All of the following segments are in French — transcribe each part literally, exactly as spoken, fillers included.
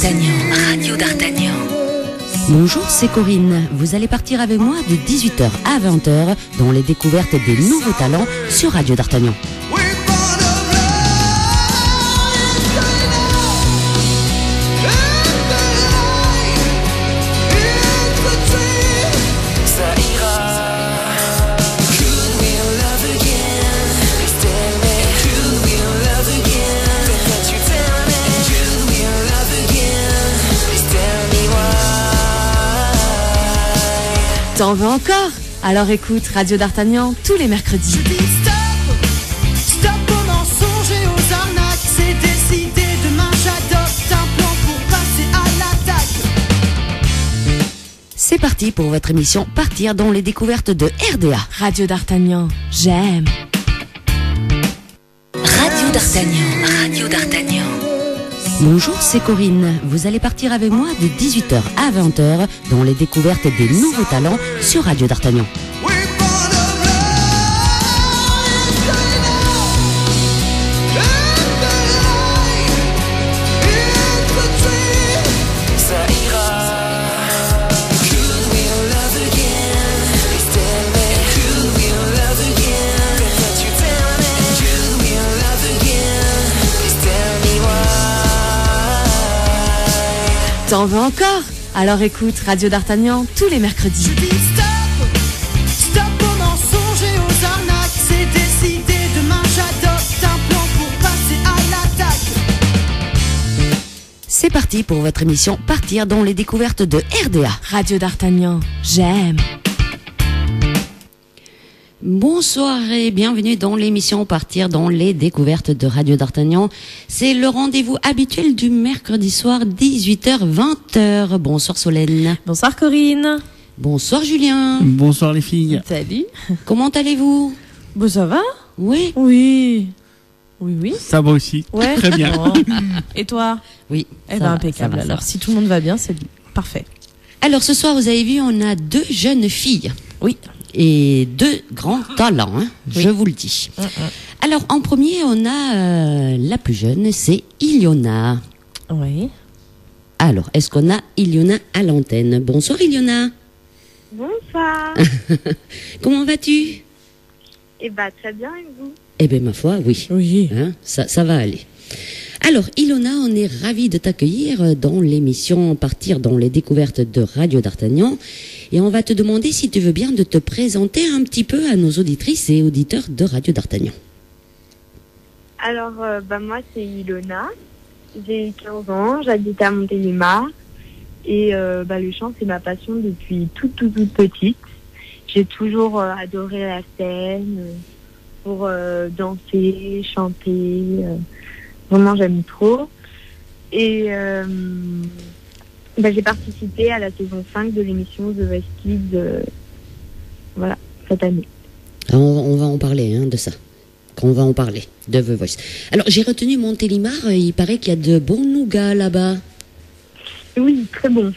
d'Artagnan, Radio d'Artagnan. Bonjour, c'est Corinne. Vous allez partir avec moi de dix-huit heures à vingt heures dans les découvertes des nouveaux talents sur Radio d'Artagnan. T'en veux encore? Alors écoute Radio d'Artagnan tous les mercredis. Je dis stop, stop aux mensonges et aux arnaques. C'est décidé, demain j'adopte un plan pour passer à l'attaque. C'est parti pour votre émission Partir dans les découvertes de R D A. Radio d'Artagnan, j'aime. Radio d'Artagnan, Radio d'Artagnan. Bonjour, c'est Corinne. Vous allez partir avec moi de dix-huit heures à vingt heures dans les découvertes des nouveaux talents sur Radio d'Artagnan. T'en veux encore? Alors écoute Radio d'Artagnan tous les mercredis. Je dis stop, stop aux mensonges et aux arnaques. C'est décidé, demain j'adopte un plan pour passer à l'attaque. C'est parti pour votre émission Partir dans les découvertes de R D A. Radio d'Artagnan, j'aime. Bonsoir et bienvenue dans l'émission Partir dans les découvertes de Radio d'Artagnan. C'est le rendez-vous habituel du mercredi soir, dix-huit heures vingt heures. Bonsoir Solène. Bonsoir Corinne. Bonsoir Julien. Bonsoir les filles. Salut. Comment allez-vous? Bon, ça va? Oui. Oui. Oui, oui. Ça va aussi. Ouais. Très bien. Bon. Et toi? Oui. Eh ça ben va, impeccable. ça va, ça Alors va. si tout le monde va bien, c'est parfait. Alors ce soir, vous avez vu, on a deux jeunes filles. Oui. Et deux grands talents, hein, Oui. je vous le dis. Mm, mm. Alors en premier, on a euh, la plus jeune, c'est Iliona. Oui. Alors, est-ce qu'on a Iliona à l'antenne? Bonsoir Iliona. Bonsoir. Comment vas-tu? Eh bah très bien et vous? Eh bien ma foi, oui. Oui. Hein, ça, ça va aller. Alors Ilona, on est ravis de t'accueillir dans l'émission Partir dans les découvertes de Radio d'Artagnan. Et on va te demander si tu veux bien de te présenter un petit peu à nos auditrices et auditeurs de Radio d'Artagnan. Alors euh, bah moi c'est Ilona, j'ai quinze ans, j'habite à Montélimar et euh, bah, le chant c'est ma passion depuis toute toute toute petite. J'ai toujours euh, adoré la scène, euh, pour euh, danser, chanter, euh, vraiment j'aime trop. Et euh, bah, j'ai participé à la saison cinq de l'émission The Voice Kids, euh, voilà, cette année. On, on va en parler hein, de ça. Qu'on va en parler de The Voice. Alors j'ai retenu Montélimar, il paraît qu'il y a de bons nougats là-bas. Oui, très bon.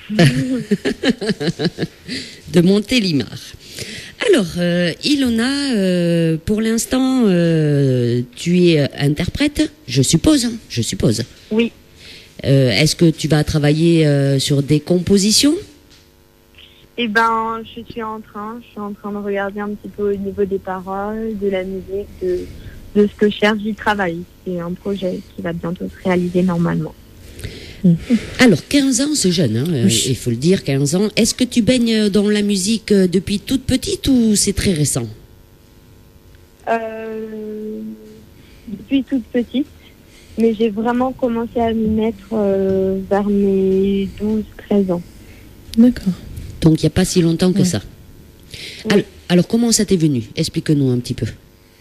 De Montélimar. Alors, euh, Ilona, euh, pour l'instant, euh, tu es interprète, je suppose, hein, je suppose. Oui. Euh, est-ce que tu vas travailler euh, sur des compositions? Eh ben, je suis en train, je suis en train de regarder un petit peu au niveau des paroles, de la musique, de, de ce que je cherche du travail. C'est un projet qui va bientôt se réaliser normalement. Alors, quinze ans, c'est jeune, hein, euh, Oui. il faut le dire, quinze ans. Est-ce que tu baignes dans la musique euh, depuis toute petite ou c'est très récent? Euh, depuis toute petite, mais j'ai vraiment commencé à m'y mettre euh, vers mes douze treize ans. D'accord. Donc, il n'y a pas si longtemps que Ouais. ça. Oui. Alors, alors, comment ça t'est venu? Explique-nous un petit peu.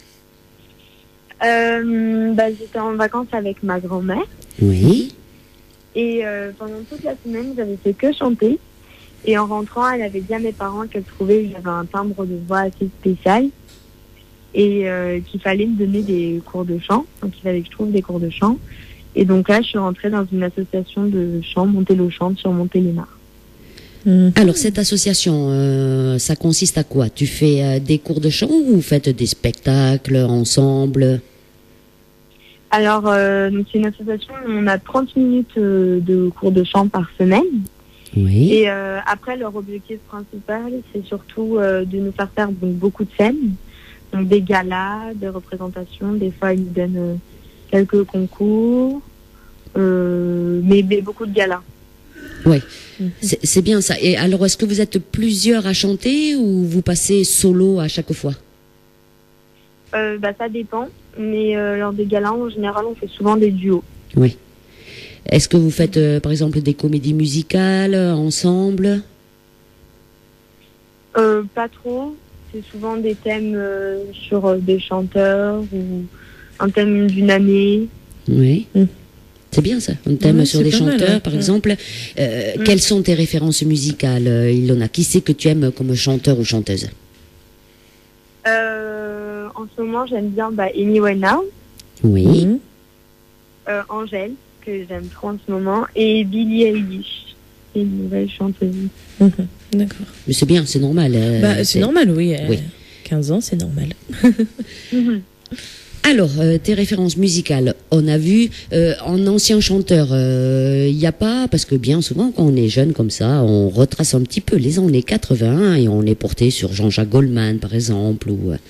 Euh, bah, j'étais en vacances avec ma grand-mère Oui. et euh, pendant toute la semaine, j'avais fait que chanter. Et en rentrant, elle avait dit à mes parents qu'elle trouvait que j'avais un timbre de voix assez spécial et euh, qu'il fallait me donner des cours de chant. Donc, il fallait que je trouve des cours de chant. Et donc là, je suis rentrée dans une association de chant, Montélo Chante, sur Montélimar. Mmh. Alors, cette association, euh, ça consiste à quoi? Tu fais euh, des cours de chant ou vous faites des spectacles ensemble? Alors, euh, donc c'est une association où on a trente minutes euh, de cours de chant par semaine. Oui. Et euh, après, leur objectif principal, c'est surtout euh, de nous faire faire donc, beaucoup de scènes. Donc des galas, des représentations. Des fois, ils nous donnent euh, quelques concours. Euh, mais, mais beaucoup de galas. Oui, c'est, c'est bien ça. Et alors, est-ce que vous êtes plusieurs à chanter ou vous passez solo à chaque fois? Euh, bah, ça dépend. Mais euh, lors des galas, en général, on fait souvent des duos. Oui. Est-ce que vous faites, euh, par exemple, des comédies musicales euh, ensemble? Euh, pas trop. C'est souvent des thèmes euh, sur euh, des chanteurs ou un thème d'une année. Oui. Mm. C'est bien ça, un thème Oui, sur c'est des pas mal, chanteurs, ouais. par Mm. exemple. Euh, Mm. Quelles sont tes références musicales, euh, Ilona? Qui c'est que tu aimes comme chanteur ou chanteuse? Euh, en ce moment, j'aime bien bah, Amy Winehouse, Oui. Mhm. euh, Angèle, que j'aime trop en ce moment, et Billie Eilish, qui est une nouvelle chanteuse. Mhm. D'accord. Mais c'est bien, c'est normal. euh, Bah, c'est normal, oui. euh, Oui. quinze ans, c'est normal. Mhm. Alors, euh, tes références musicales, on a vu euh, en ancien chanteur, il n'y a pas, parce que bien souvent quand on est jeune comme ça, on retrace un petit peu les années quatre-vingts et on est porté sur Jean-Jacques Goldman par exemple, ou euh,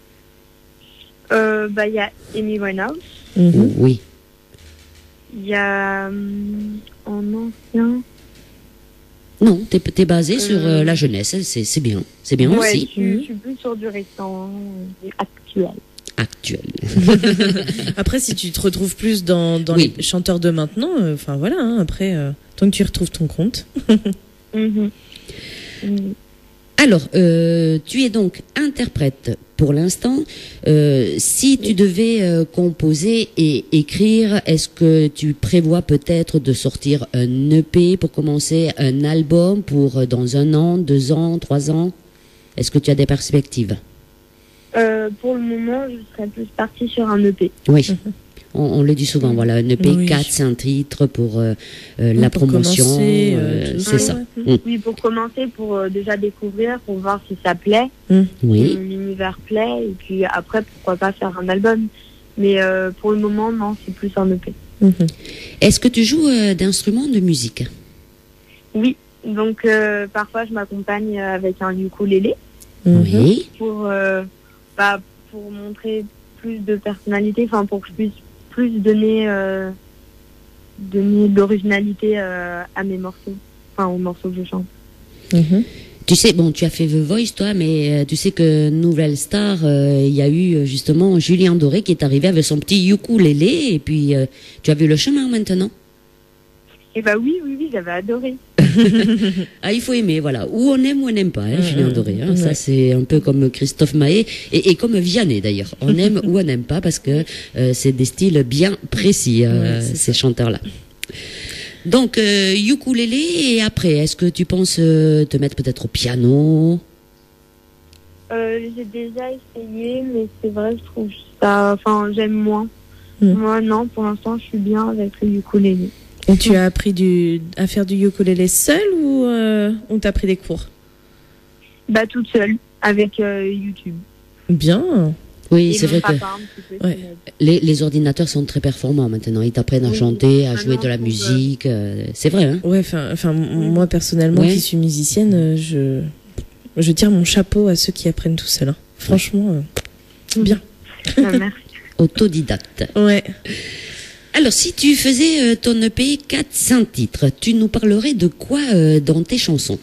Euh, bah, il y a Amy Winehouse, Mhm. ou- oui. il y a hum, en ancien. Non, t'es, t'es basé sur euh, Euh, la jeunesse, c'est, c'est bien, c'est bien Ouais, aussi. je, suis- je suis plus sur du récent, euh, actuel. Actuel. Après, si tu te retrouves plus dans, dans Oui. les chanteurs de maintenant, enfin voilà, hein, après, euh, tant que tu y retrouves ton compte. Mhm. Mhm. Alors, euh, tu es donc interprète pour l'instant. Euh, si tu devais euh, composer et écrire, est-ce que tu prévois peut-être de sortir un E P pour commencer, un album pour euh, dans un an, deux ans, trois ans? Est-ce que tu as des perspectives? Euh, pour le moment, je serais plus partie sur un E P. Oui. On, on le dit souvent, voilà, un E P, Oui. quatre, cinq titres pour euh, euh, Oui, la pour promotion, commencer, euh, euh, tout c'est ça, ça. ouais. Mm. Oui, pour commencer, pour euh, déjà découvrir, pour voir si ça plaît, Oui. si l'univers plaît, et puis après, pourquoi pas faire un album. Mais euh, pour le moment, non, c'est plus un E P. Mhm. Est-ce que tu joues euh, d'instruments de musique? Oui, donc euh, parfois, je m'accompagne avec un ukulélé Mhm. Oui. pour, euh, bah, pour montrer plus de personnalité, enfin, pour que je puisse plus donner, euh, donner de l'originalité euh, à mes morceaux, enfin, aux morceaux que je chante. Mhm. Tu sais, bon, tu as fait The Voice, toi, mais euh, tu sais que Nouvelle Star, euh, il y a eu euh, justement Julien Doré qui est arrivé avec son petit ukulélé, et puis euh, tu as vu le chemin maintenant. Et bah oui, oui, oui, j'avais adoré. Ah, il faut aimer, voilà. Ou on aime ou on n'aime pas, hein, Mmh, Julien Doré. Hein. ouais. Ça, c'est un peu comme Christophe Maé et, et comme Vianney d'ailleurs. On aime ou on n'aime pas parce que euh, c'est des styles bien précis, euh, Ouais, c'est ces chanteurs-là. Donc, euh, ukulélé, et après, est-ce que tu penses euh, te mettre peut-être au piano? Euh, j'ai déjà essayé, mais c'est vrai, je trouve ça, enfin, j'aime moins. Mm. Moi, non, pour l'instant, je suis bien avec le ukulélé. Et tu as appris du, à faire du ukulélé seul ou euh, on t'a pris des cours? Bah, toute seule, avec euh, YouTube. Bien. Oui, Et c'est mon vrai que papa, un petit peu, Ouais. qui m'aide. les, les ordinateurs sont très performants maintenant. Ils t'apprennent à Oui. chanter, à Maintenant, jouer de la pour, euh, musique. euh, c'est vrai, hein? Ouais, enfin, enfin, m- moi personnellement, Ouais. qui suis musicienne, euh, je, je tire mon chapeau à ceux qui apprennent tout seul. Hein. Franchement, euh, bien. Ah, merci. Autodidacte. Ouais. Alors, si tu faisais euh, ton E P quatre cinq titres, tu nous parlerais de quoi euh, dans tes chansons?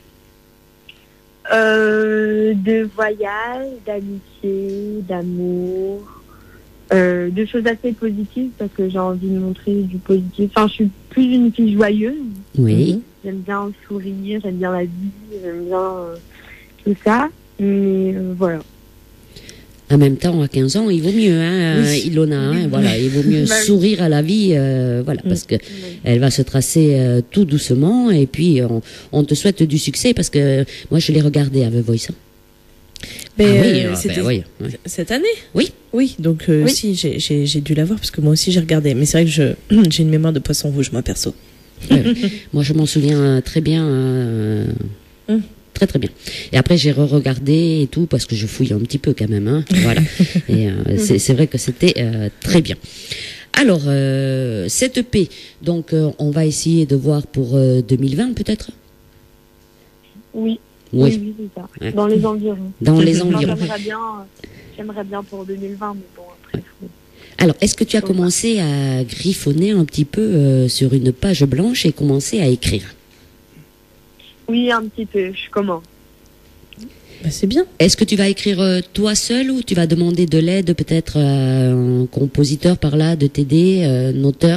Euh, de voyage, d'amitié, d'amour, euh, de choses assez positives parce que j'ai envie de montrer du positif. Enfin, je suis plus une fille joyeuse. Oui. J'aime bien sourire, j'aime bien la vie, j'aime bien euh, tout ça. Mais euh, voilà. En même temps, à quinze ans, il vaut mieux, hein, Oui. euh, Ilona, hein, Oui. voilà, il vaut mieux Bah oui. sourire à la vie, euh, voilà, Mm. parce que elle va se tracer euh, tout doucement, et puis on, on te souhaite du succès, parce que moi, je l'ai regardé à The Voice. hein. Mais, Ah oui, euh, ah, c'était ben oui, oui. cette année? Oui. Oui, donc euh, Oui. si, j'ai- j'ai j'ai dû la voir parce que moi aussi j'ai regardé. Mais c'est vrai que je j'ai une mémoire de poisson rouge, moi perso. Ouais. Moi, je m'en souviens euh, très bien. euh, Mm. Très très bien. Et après j'ai re-regardé et tout parce que je fouille un petit peu quand même. Hein. Voilà. Et euh, c'est, c'est vrai que c'était euh, très bien. Alors euh, cette E P, donc euh, on va essayer de voir pour euh, deux mille vingt peut-être. Oui. Oui. Oui, oui, c'est ça. Ouais. Dans les environs. Dans les Enfin, environs. j'aimerais bien, euh, j'aimerais bien pour deux mille vingt, mais bon après. faut- Alors est-ce que tu as commencé à griffonner un petit peu euh, sur une page blanche et commencer à écrire? Oui, un petit peu. Je commence. Bah, c'est bien. Est-ce que tu vas écrire euh, toi seul ou tu vas demander de l'aide peut-être à un compositeur par là de t'aider, euh, un auteur?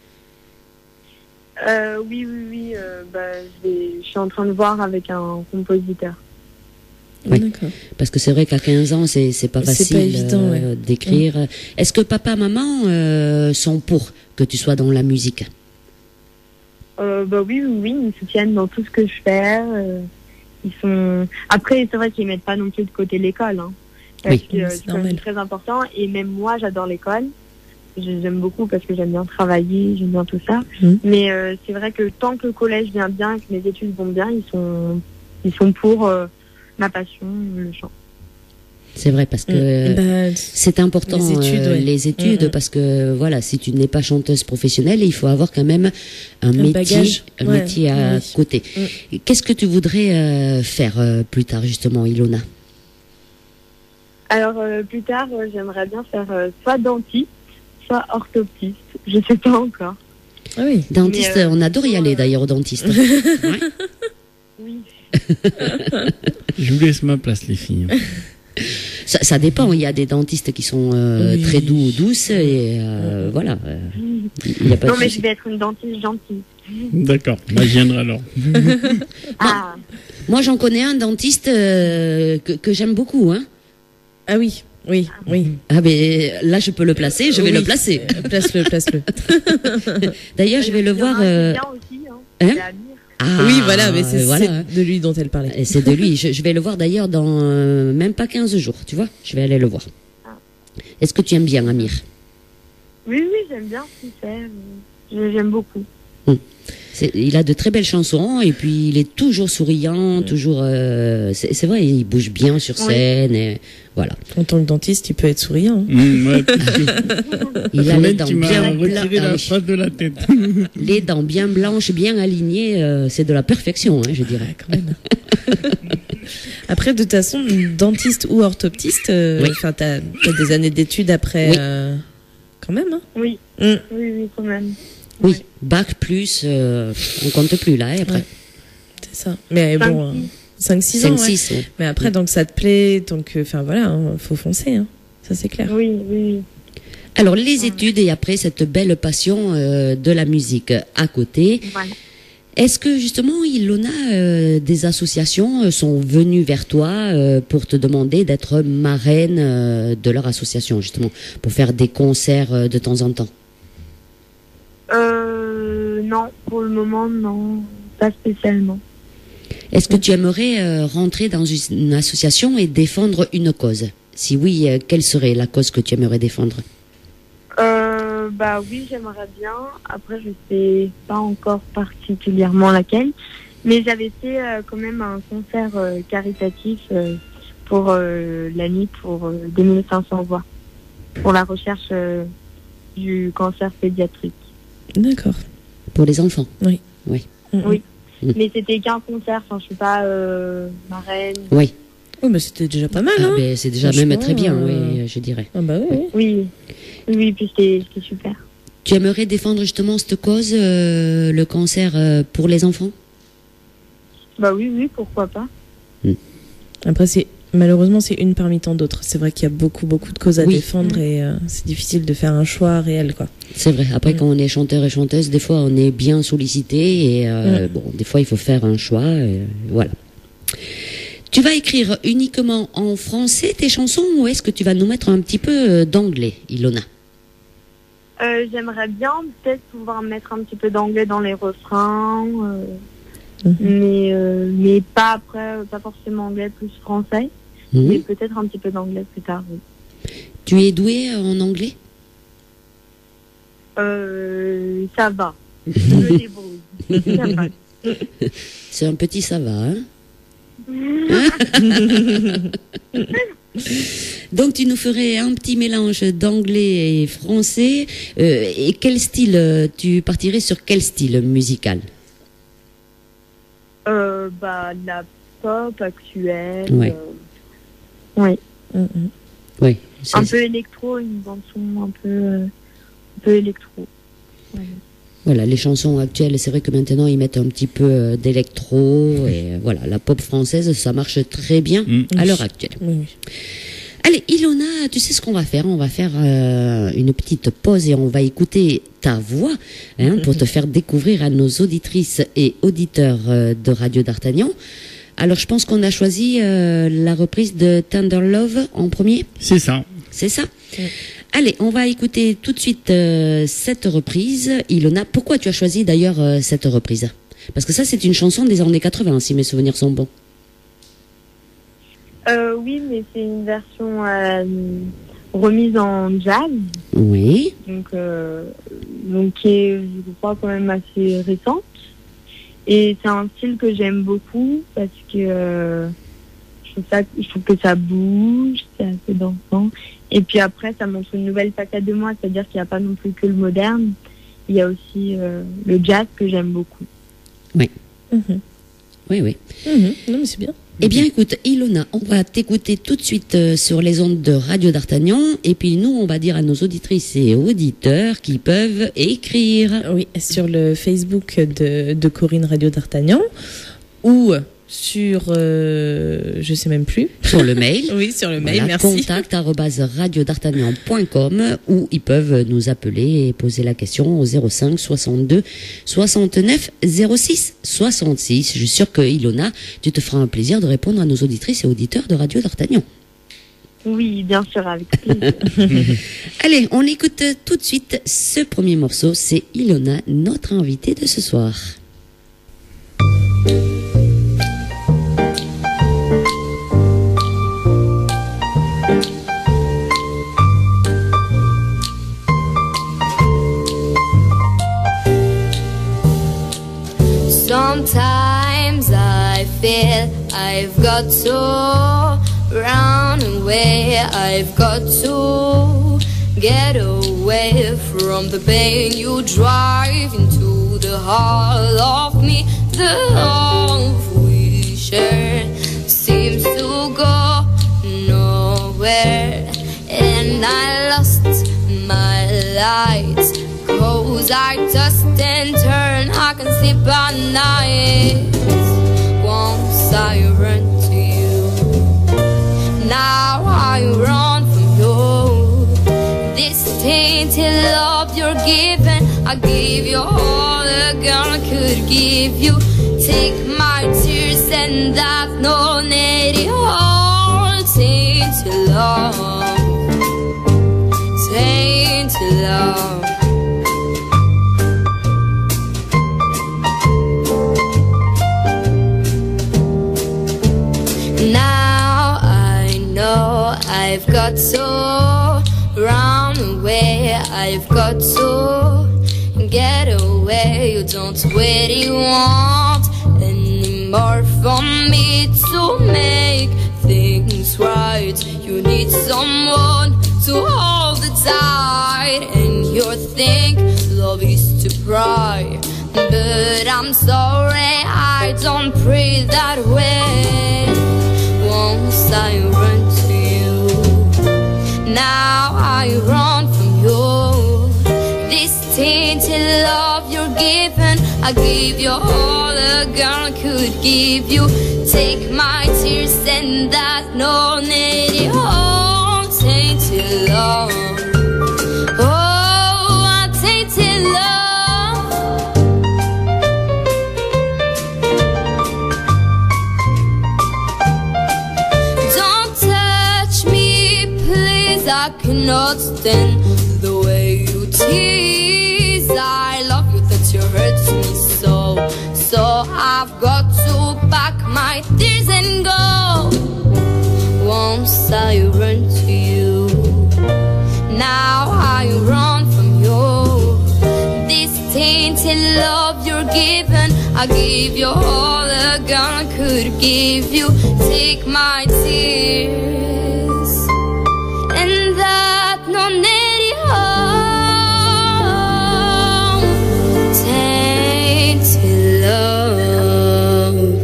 Euh, oui, oui, oui. Euh, bah, je, vais- je suis en train de voir avec un compositeur. Oui. D'accord. Parce que c'est vrai qu'à quinze ans, c'est, c'est pas C'est facile pas évident, euh, ouais. d'écrire. Est-ce que papa, maman euh, sont pour que tu sois dans la musique? Euh, bah oui, oui, oui, ils me soutiennent dans tout ce que je fais. euh, ils sont. Après, c'est vrai qu'ils mettent pas non plus de côté l'école, hein, parce Oui, que euh, c'est c'est quand même normal. très important. Et même moi, j'adore l'école. Je- J'aime beaucoup parce que j'aime bien travailler, j'aime bien tout ça. Mhm. Mais euh, c'est vrai que tant que le collège vient bien, que mes études vont bien, ils sont, ils sont pour euh, ma passion, le chant. C'est vrai parce que Mm. Bah, c'est important les études, euh, ouais. les études Mm, mm. parce que voilà, si tu n'es pas chanteuse professionnelle, il faut avoir quand même un, Un métier, bagage. un Ouais, métier à oui. côté. Mm. Qu'est-ce que tu voudrais euh, faire euh, plus tard justement, Ilona? Alors euh, plus tard, euh, j'aimerais bien faire euh, soit dentiste, soit orthoptiste. Je sais pas encore. ah oui. Dentiste, Mais, euh, on adore y aller d'ailleurs au dentiste. Ouais. Oui. Je vous laisse ma place, les filles. Ça, ça dépend. Il y a des dentistes qui sont euh, Oui. très doux, douces, et euh, voilà. euh, Il n'y a pas Non, de mais souci. je vais être une dentiste gentille. D'accord, bah, je viendrai alors. Ah, Moi, j'en connais un dentiste euh, que, que j'aime beaucoup. Hein. Ah oui. Oui. Oui. Ah, mais là, je peux le placer. Je vais Oui. le placer. Euh, Place-le, place-le. D'ailleurs, je vais le il y en a voir. un qui est euh, bien aussi, hein. hein C'est Amir. ah, oui, voilà, mais c'est, voilà, c'est hein. de lui dont elle parlait. Et c'est de lui. Je, je vais le voir d'ailleurs dans euh, même pas quinze jours. Tu vois, je vais aller le voir. Est-ce que tu aimes bien Amir? Oui, oui, j'aime bien ce qu'il fait. Je- J'aime beaucoup. C'est- il a de très belles chansons et puis il est toujours souriant, toujours. euh, c'est, c'est vrai, il bouge bien sur Oui. scène. Et voilà. En tant que dentiste, il peut être souriant. hein. Mmh, ouais, parce que Il a les Colette, dents tu m'as bien retiré blanches. la face de la tête. Les dents bien blanches, bien alignées, euh, c'est de la perfection, hein, je dirais. Ouais, quand même. Après, de toute façon, dentiste ou orthoptiste, euh, Oui. enfin, t'as, t'as des années d'études après, Oui. euh, quand même. Hein. Oui, Mm. oui, oui, quand même. Oui, bac plus, euh, on compte plus là, et après. Ouais. C'est ça. Mais Cinq, bon, six. cinq six ans. cinq ouais. six, ouais. Mais après, donc ça te plaît, donc, enfin voilà, hein, faut foncer. Hein. Ça, c'est clair. Oui, oui, oui. Alors, les études et après cette belle passion euh, de la musique à côté. Voilà. Est-ce que justement, Ilona, euh, des associations euh, sont venues vers toi euh, pour te demander d'être marraine euh, de leur association, justement, pour faire des concerts euh, de temps en temps? Euh, non, pour le moment, non. Pas spécialement. Est-ce que tu aimerais euh, rentrer dans une une association et défendre une cause? Si oui, euh, quelle serait la cause que tu aimerais défendre? Euh, bah oui, j'aimerais bien. Après, je sais pas encore particulièrement laquelle. Mais j'avais fait euh, quand même un concert euh, caritatif euh, pour euh, l'année pour euh, deux mille cinq cents voix. Pour la recherche euh, du cancer pédiatrique. D'accord. Pour les enfants? Mm, Oui. Mm. Mais c'était qu'un concert. Enfin, je suis pas euh, marraine. Oui. Oh, mais c'était déjà pas mal, Ah, hein. ben, c'est déjà Franchement, même très bien, euh, oui, je dirais. Ah bah oui. Oui. Oui, puis c'était c'était super. Tu aimerais défendre justement cette cause, euh, le cancer euh, pour les enfants? Bah oui, oui, pourquoi pas. Après, c'est malheureusement c'est une parmi tant d'autres. C'est vrai qu'il y a beaucoup beaucoup de causes à Oui. défendre et euh, c'est difficile de faire un choix réel, quoi. C'est vrai. Après, Mm. quand on est chanteur et chanteuse, des fois, on est bien sollicité et euh, bon, des fois, il faut faire un choix. Et, voilà. Tu vas écrire uniquement en français tes chansons ou est-ce que tu vas nous mettre un petit peu euh, d'anglais, Ilona? Euh, J'aimerais bien peut-être pouvoir mettre un petit peu d'anglais dans les refrains, euh, Mhm. mais euh, mais pas après, pas forcément anglais, plus français, Mhm. mais peut-être un petit peu d'anglais plus tard. Oui. Tu es doué euh, en anglais? Euh, ça va, je me débrouille. Ça va. C'est un petit ça va, hein? Donc tu nous ferais un petit mélange d'anglais et français. Euh, et quel style euh, tu partirais sur quel style musical? Euh, bah, de la pop actuelle. Ouais. euh, Oui. Mhm. Oui. c'est- Un peu électro, une bande son un peu, euh, un peu électro. Voilà. Voilà, les chansons actuelles, c'est vrai que maintenant ils mettent un petit peu euh, d'électro et euh, voilà, la pop française, ça marche très bien Mm. à l'heure actuelle. Oui, oui. Allez, Ilona, tu sais ce qu'on va faire? On va faire euh, une petite pause et on va écouter ta voix hein, pour te faire découvrir à nos auditrices et auditeurs euh, de Radio D'Artagnan. Alors, je pense qu'on a choisi euh, la reprise de Tender Love en premier. C'est ça. C'est ça? Allez, on va écouter tout de suite euh, cette reprise. Ilona, pourquoi tu as choisi d'ailleurs euh, cette reprise? Parce que ça, c'est une chanson des années quatre-vingts, si mes souvenirs sont bons. Euh, oui, mais c'est une version euh, remise en jazz, Oui. donc, euh, donc qui est, je crois, quand même assez récente. Et c'est un style que j'aime beaucoup parce que euh, je, trouve ça, je trouve que ça bouge, c'est assez dansant. Et puis après, ça montre une nouvelle facette de moi, c'est-à-dire qu'il n'y a pas non plus que le moderne, il y a aussi euh, le jazz que j'aime beaucoup. Mhm. Oui, oui. Mhm. Non, mais c'est bien. Eh bien, écoute, Ilona, on va t'écouter tout de suite euh, sur les ondes de Radio D'Artagnan. Et puis, nous, on va dire à nos auditrices et auditeurs qui peuvent écrire. Oui, sur le Facebook de, de Corinne Radio D'Artagnan ou sur, euh, je sais même plus. Sur le mail. Oui, sur le mail, Voilà, merci. contact arobase radio d'artagnan point com où ils peuvent nous appeler et poser la question au zéro cinq soixante-deux soixante-neuf zéro six soixante-six. Je suis sûre que Ilona, tu te feras un plaisir de répondre à nos auditrices et auditeurs de Radio D'Artagnan. Oui, bien sûr, avec plaisir. Allez, on écoute tout de suite ce premier morceau. C'est Ilona, notre invitée de ce soir. Sometimes I feel I've got to run away, I've got to get away from the pain you drive into the heart of me. The love we share seems to go nowhere, and I lost my light. Cause I tossed and turned, I can sleep at night. Once I run to you, now I run from you. This tainted love you're giving, I give you all a girl could give you. Take my tears and that no need all. Tainted love, tainted love. Now I know I've got to run away, I've got to get away. You don't really want anymore from me to make things right. You need someone to hold it tight, and you think love is to pry. But I'm sorry, I don't pray that way. Once I run to you, now I run from you. This tainted love you're giving, I give you all a girl could give you. Take my tears and that no need all. Tainted love, oh, tainted love. I cannot stand the way you tease. I love you that you hurt me so. So I've got to pack my tears and go. Once I run to you, now I run from you. This tainted love you're giving, I I give you all a gun could give you. Take my tears and that no need home. Tainted love.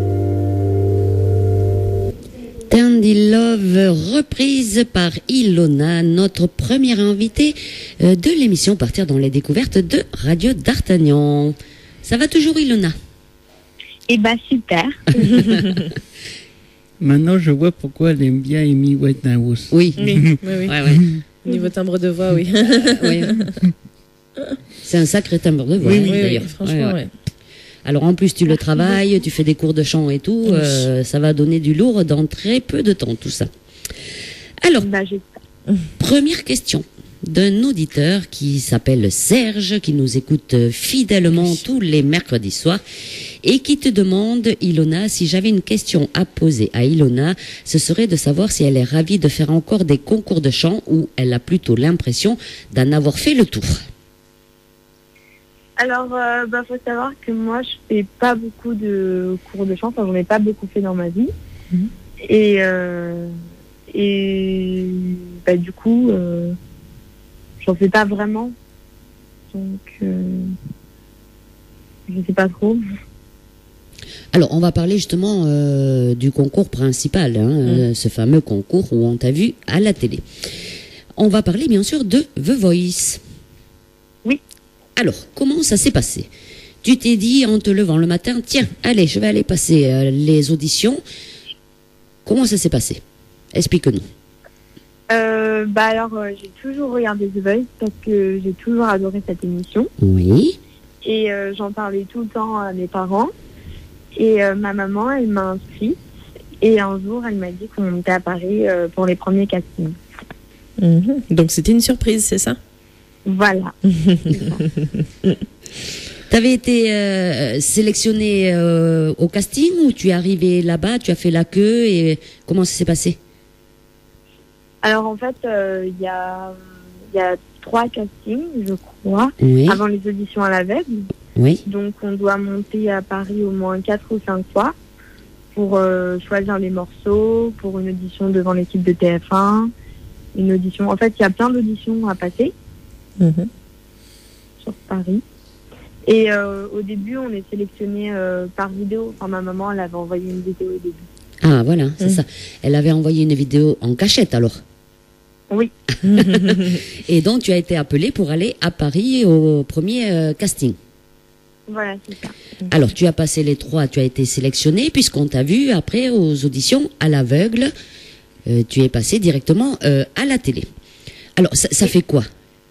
Tandy Love, reprise par Ilona, notre première invitée euh, de l'émission Partir dans les découvertes de Radio D'Artagnan. Ça va toujours, Ilona? Eh bah super. Maintenant, je vois pourquoi elle aime bien Amy Winehouse. Oui. Oui, oui, oui. Ouais, ouais. Niveau timbre de voix, oui. Oui. C'est un sacré timbre de voix, Oui, hein, oui, oui, d'ailleurs. franchement, Ouais, ouais. ouais. Alors en plus tu le travailles, tu fais des cours de chant et tout, Oui. euh, ça va donner du lourd dans très peu de temps tout ça. Alors, Bah j'espère. première question d'un auditeur qui s'appelle Serge, qui nous écoute fidèlement Oui. tous les mercredis soirs et qui te demande, Ilona, si j'avais une question à poser à Ilona, ce serait de savoir si elle est ravie de faire encore des concours de chant ou elle a plutôt l'impression d'en avoir fait le tour. Alors, euh, bah, faut savoir que moi, je fais pas beaucoup de cours de chant. Enfin, j'en ai pas beaucoup fait dans ma vie. Mhm. Et, euh, et bah, du coup, euh, j'en fais pas vraiment. Donc, euh, je sais pas trop. Alors, on va parler justement euh, du concours principal, hein, euh, ce fameux concours où on t'a vu à la télé. On va parler bien sûr de The Voice. Oui. Alors, comment ça s'est passé? Tu t'es dit en te levant le matin, tiens, allez, je vais aller passer euh, les auditions. Comment ça s'est passé? Explique-nous. Euh, bah alors, euh, j'ai toujours regardé The Voice parce que j'ai toujours adoré cette émission. Oui. Et euh, j'en parlais tout le temps à mes parents. Et euh, ma maman, elle m'a inscrite. Et un jour, elle m'a dit qu'on était à Paris euh, pour les premiers castings. Mhm. Donc c'était une surprise, c'est ça? Voilà. T'avais été euh, sélectionné euh, au casting ou tu es arrivé là-bas, tu as fait la queue et comment ça s'est passé? Alors en fait, il euh, y, a, y a trois castings, je crois, Oui. avant les auditions à l'aveugle. Oui. Donc on doit monter à Paris au moins quatre ou cinq fois pour euh, choisir les morceaux, pour une audition devant l'équipe de T F un, une audition. En fait, il y a plein d'auditions à passer Mhm. sur Paris. Et euh, au début, on est sélectionné euh, par vidéo. Enfin, ma maman, elle avait envoyé une vidéo au début. Ah voilà, c'est Mhm. ça. Elle avait envoyé une vidéo en cachette alors. Oui. Et donc tu as été appelé pour aller à Paris au premier euh, casting. Voilà, c'est ça. Alors tu as passé les trois, tu as été sélectionné puisqu'on t'a vu après aux auditions à l'aveugle. Euh, tu es passé directement euh, à la télé. Alors ça, ça fait quoi?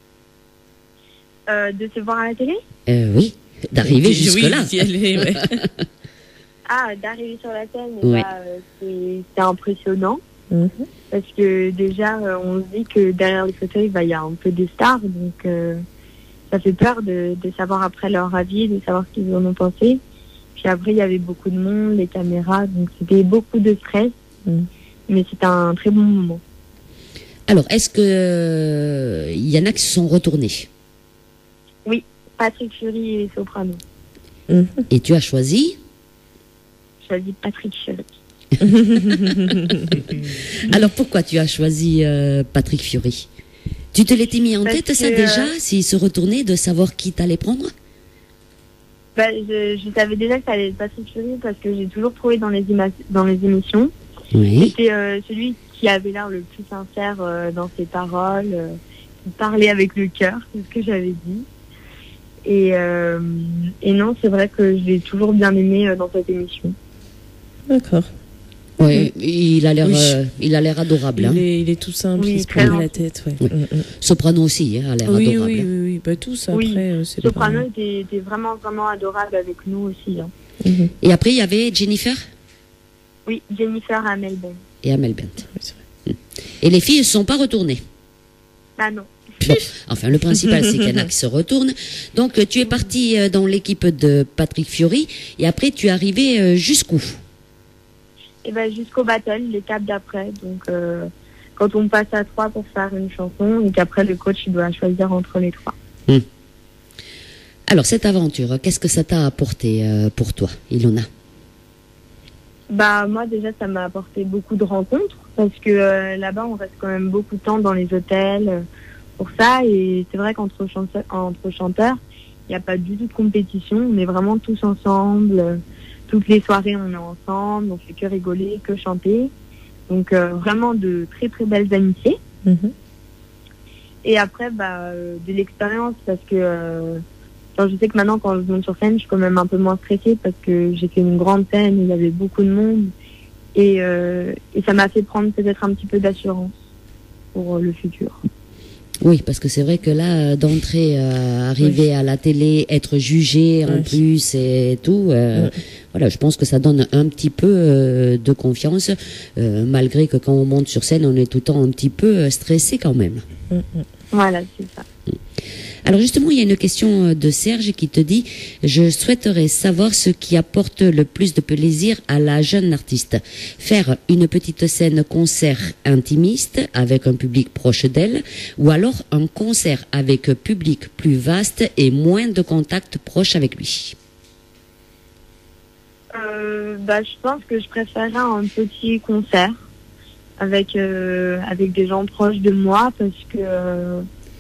Euh, de se voir à la télé? euh, Oui, d'arriver Oui, jusque-là. d'y aller, ouais. Ah, d'arriver sur la scène, Ouais. bah, euh, c'est c'est impressionnant. Mhm. Parce que déjà, euh, on se dit que derrière les fauteuils, bah, il y a un peu des stars. Donc, euh, ça fait peur de, de savoir après leur avis, de savoir ce qu'ils en ont pensé. Puis après, il y avait beaucoup de monde, les caméras. Donc, c'était beaucoup de stress. Mhm. Mais c'était un très bon moment. Alors est-ce que euh, il y en a qui se sont retournés Patrick Fury et les Sopranos. Mhm. et tu as choisi? Je choisis Patrick Fury. Alors pourquoi tu as choisi euh, Patrick Fury? Tu te l'étais mis en Parce tête ça que, déjà, euh, s'il se retournait, de savoir qui t'allait prendre? Bah, je, je savais déjà que ça allait être Patrick Fury parce que j'ai toujours trouvé dans les, ima- dans les émissions. Oui. C'était euh, celui qui avait l'air le plus sincère euh, dans ses paroles. Euh, il parlait avec le cœur, c'est ce que j'avais dit. Et, euh, et non, c'est vrai que je l'ai toujours bien aimé euh, dans cette émission. D'accord. Ouais, il a l'air, Oui. euh, il a l'air adorable. Hein. Il, est, il est tout simple, Oui, il se très prend la gentil. tête, ouais. Oui. Mm, mm. Soprano aussi, hein, a l'air Oui, adorable. oui, oui, oui, bah tous après, Oui. euh, c'est Soprano pas... était, était vraiment, vraiment adorable avec nous aussi. Hein. Mhm. Et après, il y avait Jennifer Oui, Jennifer à Melbourne. et Amel Bent. Oui, c'est vrai. Et les filles ne se sont pas retournées. Ah non. Bon, enfin, le principal, c'est qu'il y en a qui se retournent. Donc, euh, tu es parti euh, dans l'équipe de Patrick Fury et après, tu es arrivé euh, jusqu'où? Et ben jusqu'au battle, l'étape d'après. Donc, euh, quand on passe à trois pour faire une chanson et qu'après le coach il doit choisir entre les trois. Alors, cette aventure, qu'est-ce que ça t'a apporté euh, pour toi, Ilona? Bah moi déjà ça m'a apporté beaucoup de rencontres parce que euh, là-bas on reste quand même beaucoup de temps dans les hôtels euh, pour ça et c'est vrai qu'entre chanteurs, entre chanteurs il n'y a pas du tout de compétition, on est vraiment tous ensemble, euh, toutes les soirées on est ensemble, on fait que rigoler, que chanter, donc euh, vraiment de très très belles amitiés. Mhm. Et après bah euh, de l'expérience parce que euh, Enfin, je sais que maintenant, quand je monte sur scène, je suis quand même un peu moins stressée parce que j'ai fait une grande scène, il y avait beaucoup de monde. Et, euh, et ça m'a fait prendre peut-être un petit peu d'assurance pour euh, le futur. Oui, parce que c'est vrai que là, d'entrer, euh, arriver oui. à la télé, être jugé oui. en plus et tout, euh, oui. voilà, je pense que ça donne un petit peu euh, de confiance, euh, malgré que quand on monte sur scène, on est tout le temps un petit peu stressé quand même. Voilà, c'est ça. Alors justement, il y a une question de Serge qui te dit « Je souhaiterais savoir ce qui apporte le plus de plaisir à la jeune artiste. Faire une petite scène concert intimiste avec un public proche d'elle ou alors un concert avec un public plus vaste et moins de contact proche avec lui ?» euh, bah, je pense que je préférerais un petit concert avec, euh, avec des gens proches de moi parce que... Euh,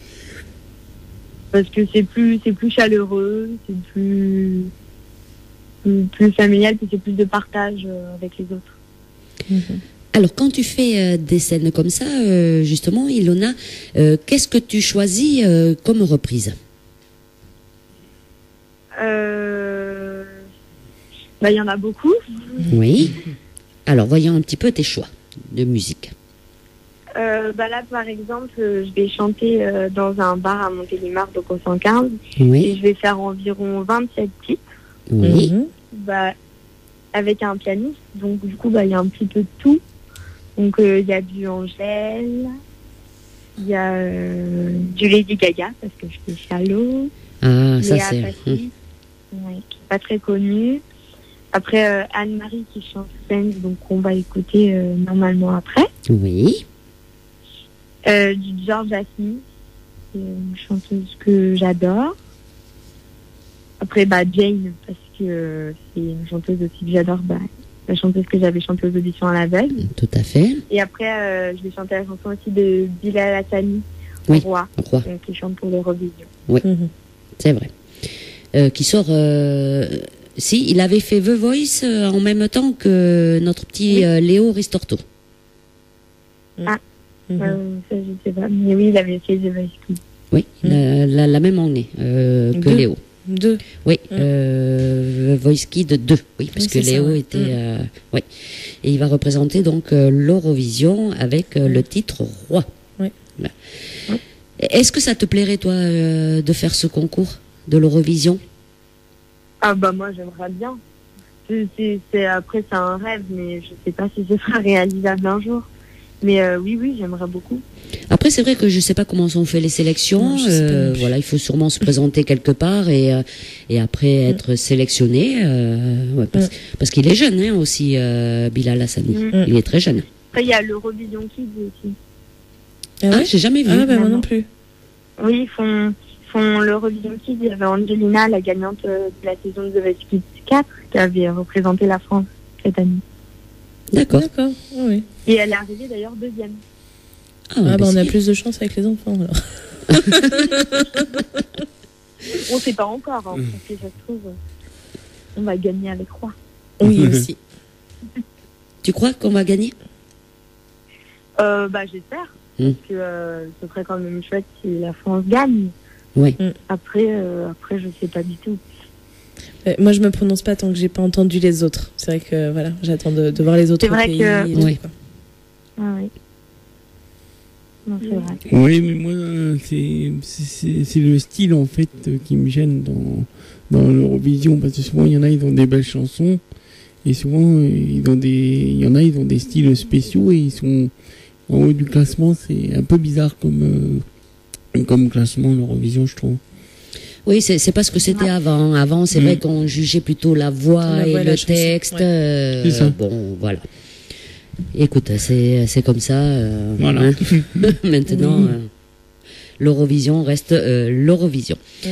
parce que c'est plus c'est plus chaleureux, c'est plus, plus plus familial, puis c'est plus de partage euh, avec les autres. Mm-hmm. Alors quand tu fais euh, des scènes comme ça, euh, justement, Ilona, euh, qu'est-ce que tu choisis euh, comme reprise? Euh... Bah, il y en a beaucoup. Oui. Alors voyons un petit peu tes choix de musique. Euh, bah là, par exemple, euh, je vais chanter euh, dans un bar à Montélimar, donc au cent quinze. Oui. Et je vais faire environ vingt-sept titres. Oui. Mm-hmm. Bah, avec un pianiste. Donc, du coup, bah, il y a un petit peu de tout. Donc, il euh, y a du Angèle. Il y a euh, du Lady Gaga, parce que je fais Shallow. Ah, ça Léa c'est... Passy, ouais, qui n'est pas très connue. Après, euh, Anne-Marie qui chante Sense, donc on va écouter euh, normalement après. Oui. Euh, du George Assis, c'est une chanteuse que j'adore. Après, bah, Jane, parce que euh, c'est une chanteuse aussi que j'adore, bah, la chanteuse que j'avais chantée aux auditions à l'aveugle. Tout à fait. Et après, euh, je vais chanter la chanson aussi de Bilal Hassani, oui, Roi, Roi. Euh, qui chante pour l'Eurovision. Oui, mm-hmm. C'est vrai. Euh, qui sort... Euh... Si, il avait fait The Voice euh, en même temps que notre petit oui. euh, Léo Ristorto. Ah. Mm-hmm. Euh, ça, je sais pas. Mais oui, il avait fait The Voice Kids. Oui, mm. la, la, la même année euh, que deux. Léo. Deux. Oui, mm. euh, Voice Kids deux. Oui, parce oui, que Léo ça, ouais. était. Mm. Euh, oui. Et il va représenter donc euh, l'Eurovision avec euh, mm. le titre Roi. Oui. Voilà. Mm. Est-ce que ça te plairait, toi, euh, de faire ce concours de l'Eurovision? Ah, bah, moi, j'aimerais bien. C'est, c'est, c'est, après, c'est un rêve, mais je sais pas si ce sera réalisable un jour. Mais euh, oui, oui, j'aimerais beaucoup. Après, c'est vrai que je sais pas comment sont fait les sélections. Non, euh, voilà, il faut sûrement se présenter quelque part et euh, et après être mm. sélectionné. Euh, ouais, parce, mm. parce qu'il est jeune hein, aussi, euh, Bilal Hassani. Mm. Il est très jeune. Après, il y a l'Eurovision Kids aussi. Ah, ah ouais, j'ai jamais vu. Ah, bah, moi non plus. Oui, ils font, ils font l'Eurovision Kids. Il y avait Angelina, la gagnante de la saison de The Voice Kids quatre, qui avait représenté la France cette année. D'accord. D'accord, oh, oui. Et elle est arrivée d'ailleurs deuxième. Ah, ah bah on a plus de chance avec les enfants alors. On sait pas encore, hein, parce que ça se trouve, on va gagner avec Roi. Oui, aussi. Tu crois qu'on va gagner? euh, Bah j'espère, mmh. parce que euh, ce serait quand même chouette si la France gagne. Oui. Après, euh, après je sais pas du tout. Euh, moi, je me prononce pas tant que j'ai pas entendu les autres. C'est vrai que voilà, j'attends de, de voir les autres c'est vrai pays. Que... Et tout, oui. Quoi. Ah, oui. Non, c'est vrai. Oui, mais moi, c'est, c'est, c'est le style en fait qui me gêne dans, dans l'Eurovision parce que souvent il y en a, ils ont des belles chansons et souvent ils ont des, il y en a, ils ont des styles spéciaux et ils sont en haut du classement. C'est un peu bizarre comme, euh, comme classement l'Eurovision, je trouve. Oui, c'est, c'est pas ce que c'était avant. Avant, c'est mmh. vrai qu'on jugeait plutôt la voix la et voix, le texte. Ouais. Euh, c'est ça. Bon, voilà. Écoute, c'est, c'est comme ça. Euh, voilà. Hein. Maintenant, mmh. euh, l'Eurovision reste euh, l'Eurovision. Mmh.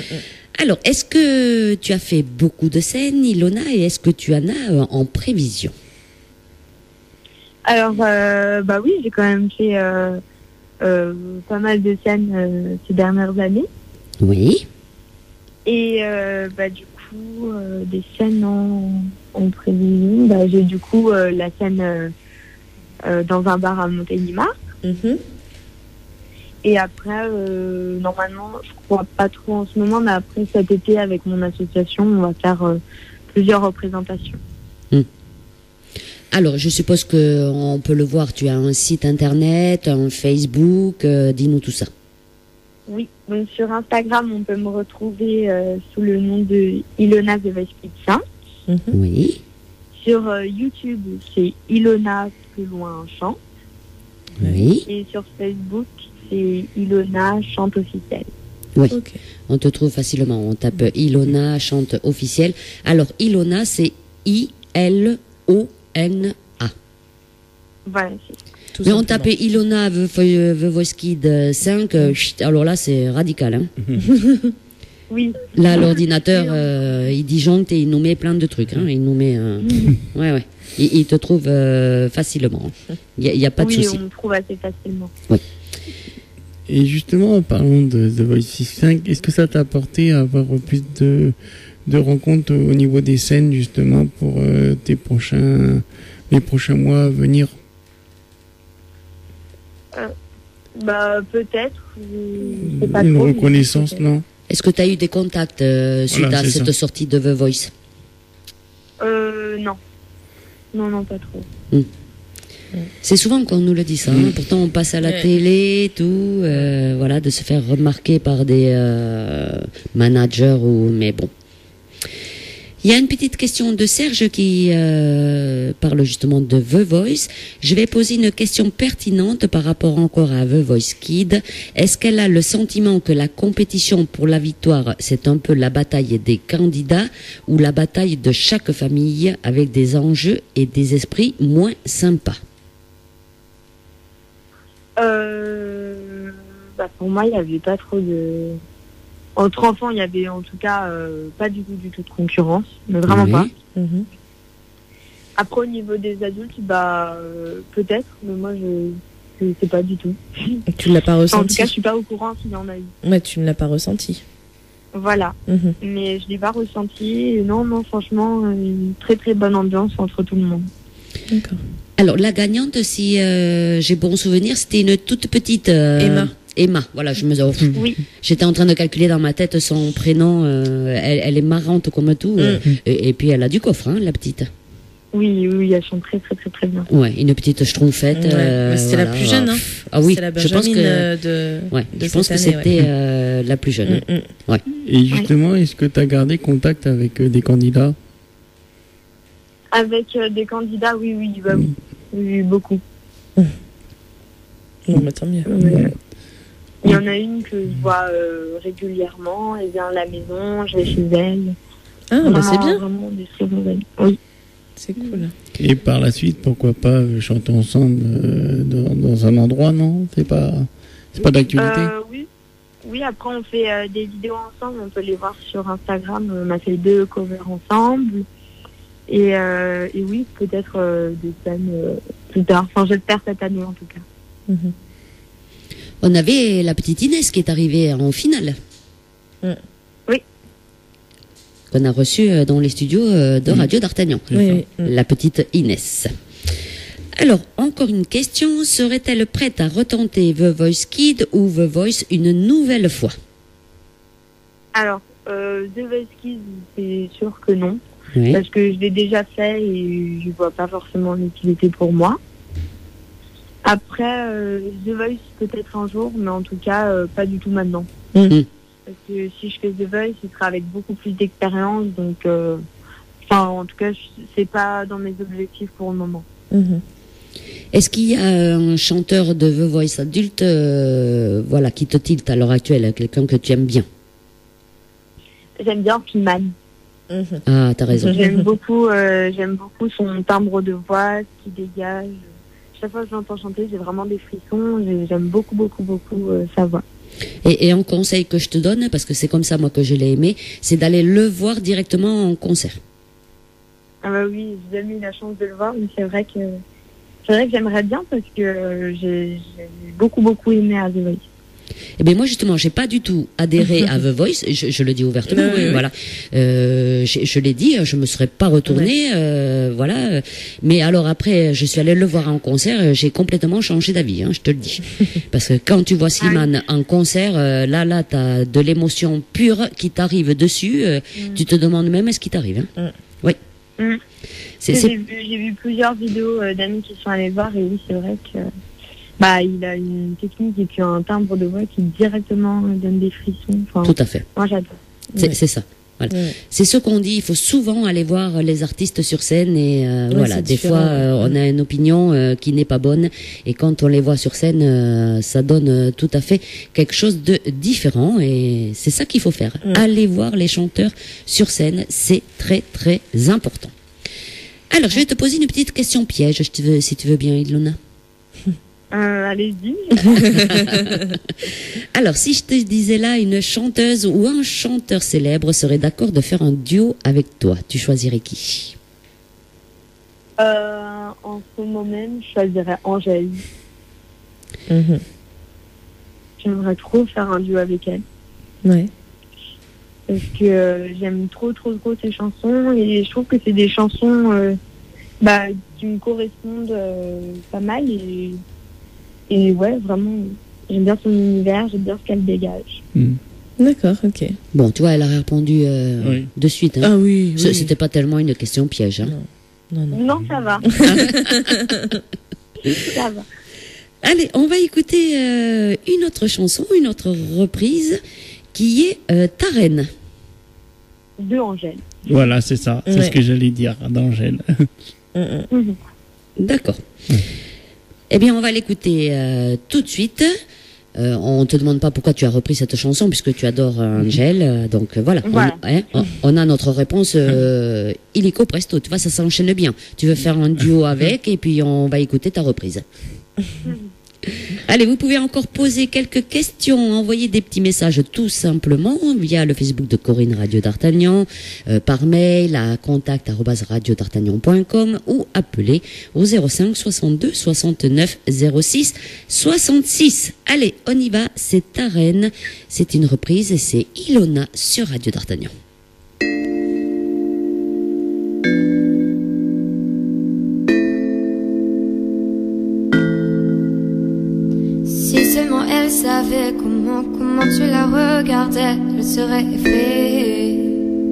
Alors, est-ce que tu as fait beaucoup de scènes, Ilona, et est-ce que tu en as euh, en prévision? Alors, euh, bah oui, j'ai quand même fait euh, euh, pas mal de scènes euh, ces dernières années. Oui. Et euh, bah, du coup, euh, des scènes en, en prévision. Bah, j'ai du coup euh, la scène euh, euh, dans un bar à Montélimar. Mhm. Et après, euh, normalement, je crois pas trop en ce moment, mais après cet été, avec mon association, on va faire euh, plusieurs représentations. Alors, je suppose que on peut le voir. Tu as un site internet, un Facebook. euh, dis-nous tout ça. Oui, donc sur Instagram, on peut me retrouver euh, sous le nom de Ilona The Voice Kids cinq. Mhm. Oui. Sur euh, YouTube, c'est Ilona plus loin chante. Oui. Et sur Facebook, c'est Ilona chante officielle. Oui. Ok. On te trouve facilement. On tape Ilona chante officielle. Alors, Ilona, c'est I L O N A. Voilà, c'est ça. Tout Mais on simplement. tapait Ilona The, The Voice Kid cinq. euh, chut, alors là, c'est radical. Hein. Oui, Là, l'ordinateur, euh, il disjoncte et il nous met plein de trucs. Hein. Il nous met. euh, Ouais, ouais. Il, il te trouve euh, facilement. Il n'y a, il y a pas de oui, souci. on me trouve assez facilement. Et justement, en parlant de The Voice cinq, est-ce que ça t'a apporté à avoir plus de, de rencontres au niveau des scènes, justement, pour euh, tes prochains, les prochains mois à venir? Bah, peut-être. Je sais pas Une trop, mais reconnaissance, peut-être. non? Est-ce que tu as eu des contacts euh, suite Voilà, à c'est cette ça. sortie de The Voice? Euh, non. Non, non, pas trop. C'est souvent qu'on nous le dit ça. hein. Mm. Pourtant, on passe à la Ouais. télé, tout, euh, voilà, de se faire remarquer par des euh, managers ou, mais bon. Il y a une petite question de Serge qui euh, parle justement de The Voice. Je vais poser une question pertinente par rapport encore à The Voice Kid. Est-ce qu'elle a le sentiment que la compétition pour la victoire, c'est un peu la bataille des candidats ou la bataille de chaque famille avec des enjeux et des esprits moins sympas? Euh, bah, pour moi, il n'y avait pas trop de... Entre enfants, il y avait en tout cas euh, pas du tout, du tout de concurrence, mais vraiment Oui. pas. Mhm. Après, au niveau des adultes, bah, euh, peut-être, mais moi, je ne sais pas du tout. Tu ne l'as pas En tout ressenti. cas, je suis pas au courant s'il y en a eu. Ouais, tu ne l'as pas ressenti. Voilà. Mhm. Mais je l'ai pas ressenti. Et non, non, franchement, euh, une très très bonne ambiance entre tout le monde. D'accord. Alors, la gagnante, si euh, j'ai bon souvenir, c'était une toute petite... euh, Emma. Emma, voilà, je me Oui, j'étais en train de calculer dans ma tête son prénom. euh, elle, elle est marrante comme tout. euh, et, et puis, elle a du coffre, hein, la petite. oui, oui, elles sont très très très très bien. Ouais, une petite schtroumpfette. Ouais. euh, Mais c'était la voilà. plus jeune, hein. Ah oui, C'est la je pense Benjamine que... euh, de, Ouais, de je pense que cette année, c'était ouais. euh, la plus jeune. Mm, mm. Et justement, est-ce que tu as gardé contact avec euh, des candidats? Avec euh, des candidats, oui, oui, bah, oui, oui, beaucoup. Bon, bah, tant mieux. Euh, Il y en a une que je vois euh, régulièrement, elle vient à la maison, je vais chez elle. Ah, bah, c'est Vraiment, bien. Vraiment des très bonnes amies. Oui. C'est cool. Et par la suite, pourquoi pas euh, chanter ensemble euh, dans, dans un endroit, non? C'est pas, c'est pas d'actualité? Euh, oui. Oui, après on fait euh, des vidéos ensemble, on peut les voir sur Instagram. On a fait deux covers ensemble. Et, euh, et oui, peut-être euh, des scènes euh, plus tard. Enfin, j'espère cette année en tout cas. Mhm. On avait la petite Inès qui est arrivée en finale. Mm. Oui. Qu'on a reçue euh, dans les studios euh, de Mm. Radio d'Artagnan. Oui, oui. Mm. La petite Inès. Alors, encore une question. Serait-elle prête à retenter The Voice Kid ou The Voice une nouvelle fois? Alors, euh, The Voice Kids, c'est sûr que non. Oui. Parce que je l'ai déjà fait et je vois pas forcément l'utilité pour moi. Après, euh, The Voice peut-être un jour, mais en tout cas, euh, pas du tout maintenant. Mm. Parce que si je fais The Voice, ce sera avec beaucoup plus d'expérience, donc... euh, Enfin, en tout cas, je- c'est pas dans mes objectifs pour le moment. Mhm. Est-ce qu'il y a un chanteur de The Voice adulte euh, voilà, qui te tilte à l'heure actuelle, quelqu'un que tu aimes bien? J'aime bien Piman. Mhm. Ah, t'as raison. J'aime beaucoup, euh, j'aime beaucoup son timbre de voix, ce qu'il dégage. Chaque fois que je l'entends chanter, j'ai vraiment des frissons. J'ai- J'aime beaucoup, beaucoup, beaucoup euh, sa voix. Et, et un conseil que je te donne, parce que c'est comme ça moi que je l'ai aimé, c'est d'aller le voir directement en concert. Ah bah oui, j'ai jamais eu la chance de le voir, mais c'est vrai que c'est vrai que j'aimerais bien parce que euh, j'ai j'ai beaucoup beaucoup aimé à The Voice. Eh bien moi justement, j'ai pas du tout adhéré à The Voice. Je, je le dis ouvertement. Oui, hein, oui. Voilà, euh, je, je l'ai dit. Je me serais pas retournée. Euh, voilà. Mais alors après, je suis allée le voir en concert. J'ai complètement changé d'avis. Hein, je te le dis. Parce que quand tu vois Slimane en concert, euh, là, là, t'as de l'émotion pure qui t'arrive dessus. Euh, Mm. Tu te demandes même est-ce qu'il t'arrive. Hein. Mm. Oui. Mm. C'est, J'ai c'est... vu, j'ai vu plusieurs vidéos euh, d'amis qui sont allés le voir et oui, c'est vrai que bah il a une technique et puis un timbre de voix qui directement donne des frissons. Enfin, Tout à fait. moi j'adore. C'est, Ouais. c'est ça. Voilà. Ouais. C'est ce qu'on dit, il faut souvent aller voir les artistes sur scène et euh, Ouais, voilà, c'est des différent, fois euh, on a une opinion euh, qui n'est pas bonne et quand on les voit sur scène, euh, ça donne euh, tout à fait quelque chose de différent et c'est ça qu'il faut faire. Mm. Aller voir les chanteurs sur scène, c'est très très important. Alors, je vais te poser une petite question piège, je te veux, si tu veux bien, Ilona. Euh, allez-y. Alors, si je te disais là, une chanteuse ou un chanteur célèbre serait d'accord de faire un duo avec toi, tu choisirais qui? Euh, en ce moment même, je choisirais Angèle. Mhm. J'aimerais trop faire un duo avec elle. Ouais. Parce que euh, j'aime trop, trop, trop ses chansons. Et je trouve que c'est des chansons euh, bah, qui me correspondent euh, pas mal. Et, et ouais, vraiment, j'aime bien son univers, j'aime bien ce qu'elle dégage. Hmm. D'accord, ok. Bon, tu vois, elle a répondu euh, Oui. de suite. Hein. Ah oui, Ce- oui. C'était pas tellement une question piège. Hein. Non, non. Non, ça va. Ça va. Allez, on va écouter euh, une autre chanson, une autre reprise, qui est euh, Ta Reine. De Angèle. Voilà, c'est ça. C'est Ouais. ce que j'allais dire d'Angèle. Mm, mm. Mhm. D'accord. Eh bien, on va l'écouter euh, tout de suite. Euh, on te demande pas pourquoi tu as repris cette chanson, puisque tu adores euh, Angèle. euh, donc euh, voilà, Voilà. On, hein, on, on a notre réponse euh, illico presto. Tu vois, ça s'enchaîne bien. Tu veux faire un duo avec, et puis on va écouter ta reprise. Allez, vous pouvez encore poser quelques questions, envoyer des petits messages tout simplement via le Facebook de Corinne Radio d'Artagnan, euh, par mail à contact arobase radio d'artagnan point com ou appeler au zéro cinq soixante-deux soixante-neuf zéro six soixante-six. Allez, on y va, c'est Ta Reine, c'est une reprise et c'est Ilona sur Radio d'Artagnan. Si seulement elle savait comment, comment tu la regardais, elle serait effrayée.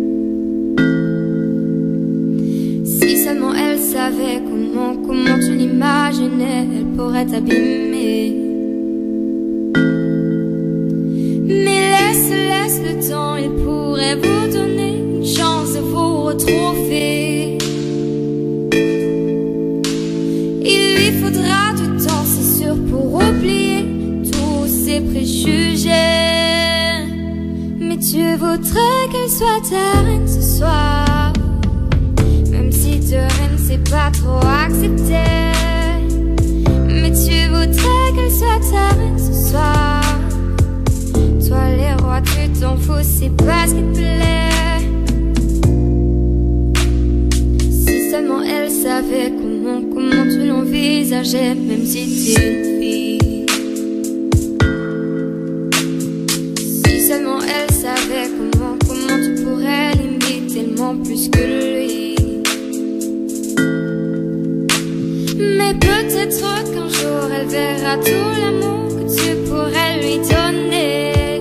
Si seulement elle savait comment, comment tu l'imaginais, elle pourrait t'abîmer. Mais laisse, laisse le temps, il pourrait vous donner une chance de vous retrouver. Il lui faudra du temps, c'est sûr, pour oublier tous ses préjugés. Mais tu voudrais qu'elle soit ta reine ce soir, même si te reine c'est pas trop accepté. Mais tu voudrais qu'elle soit ta reine ce soir. Toi les rois tu t'en fous, c'est pas ce qui te plaît. Si seulement elle savait comment, comment tu l'envisageais, même si t'es une fille. Si seulement elle savait comment, comment tu pourrais l'aimer tellement plus que lui. Mais peut-être qu'un jour elle verra tout l'amour que tu pourrais lui donner.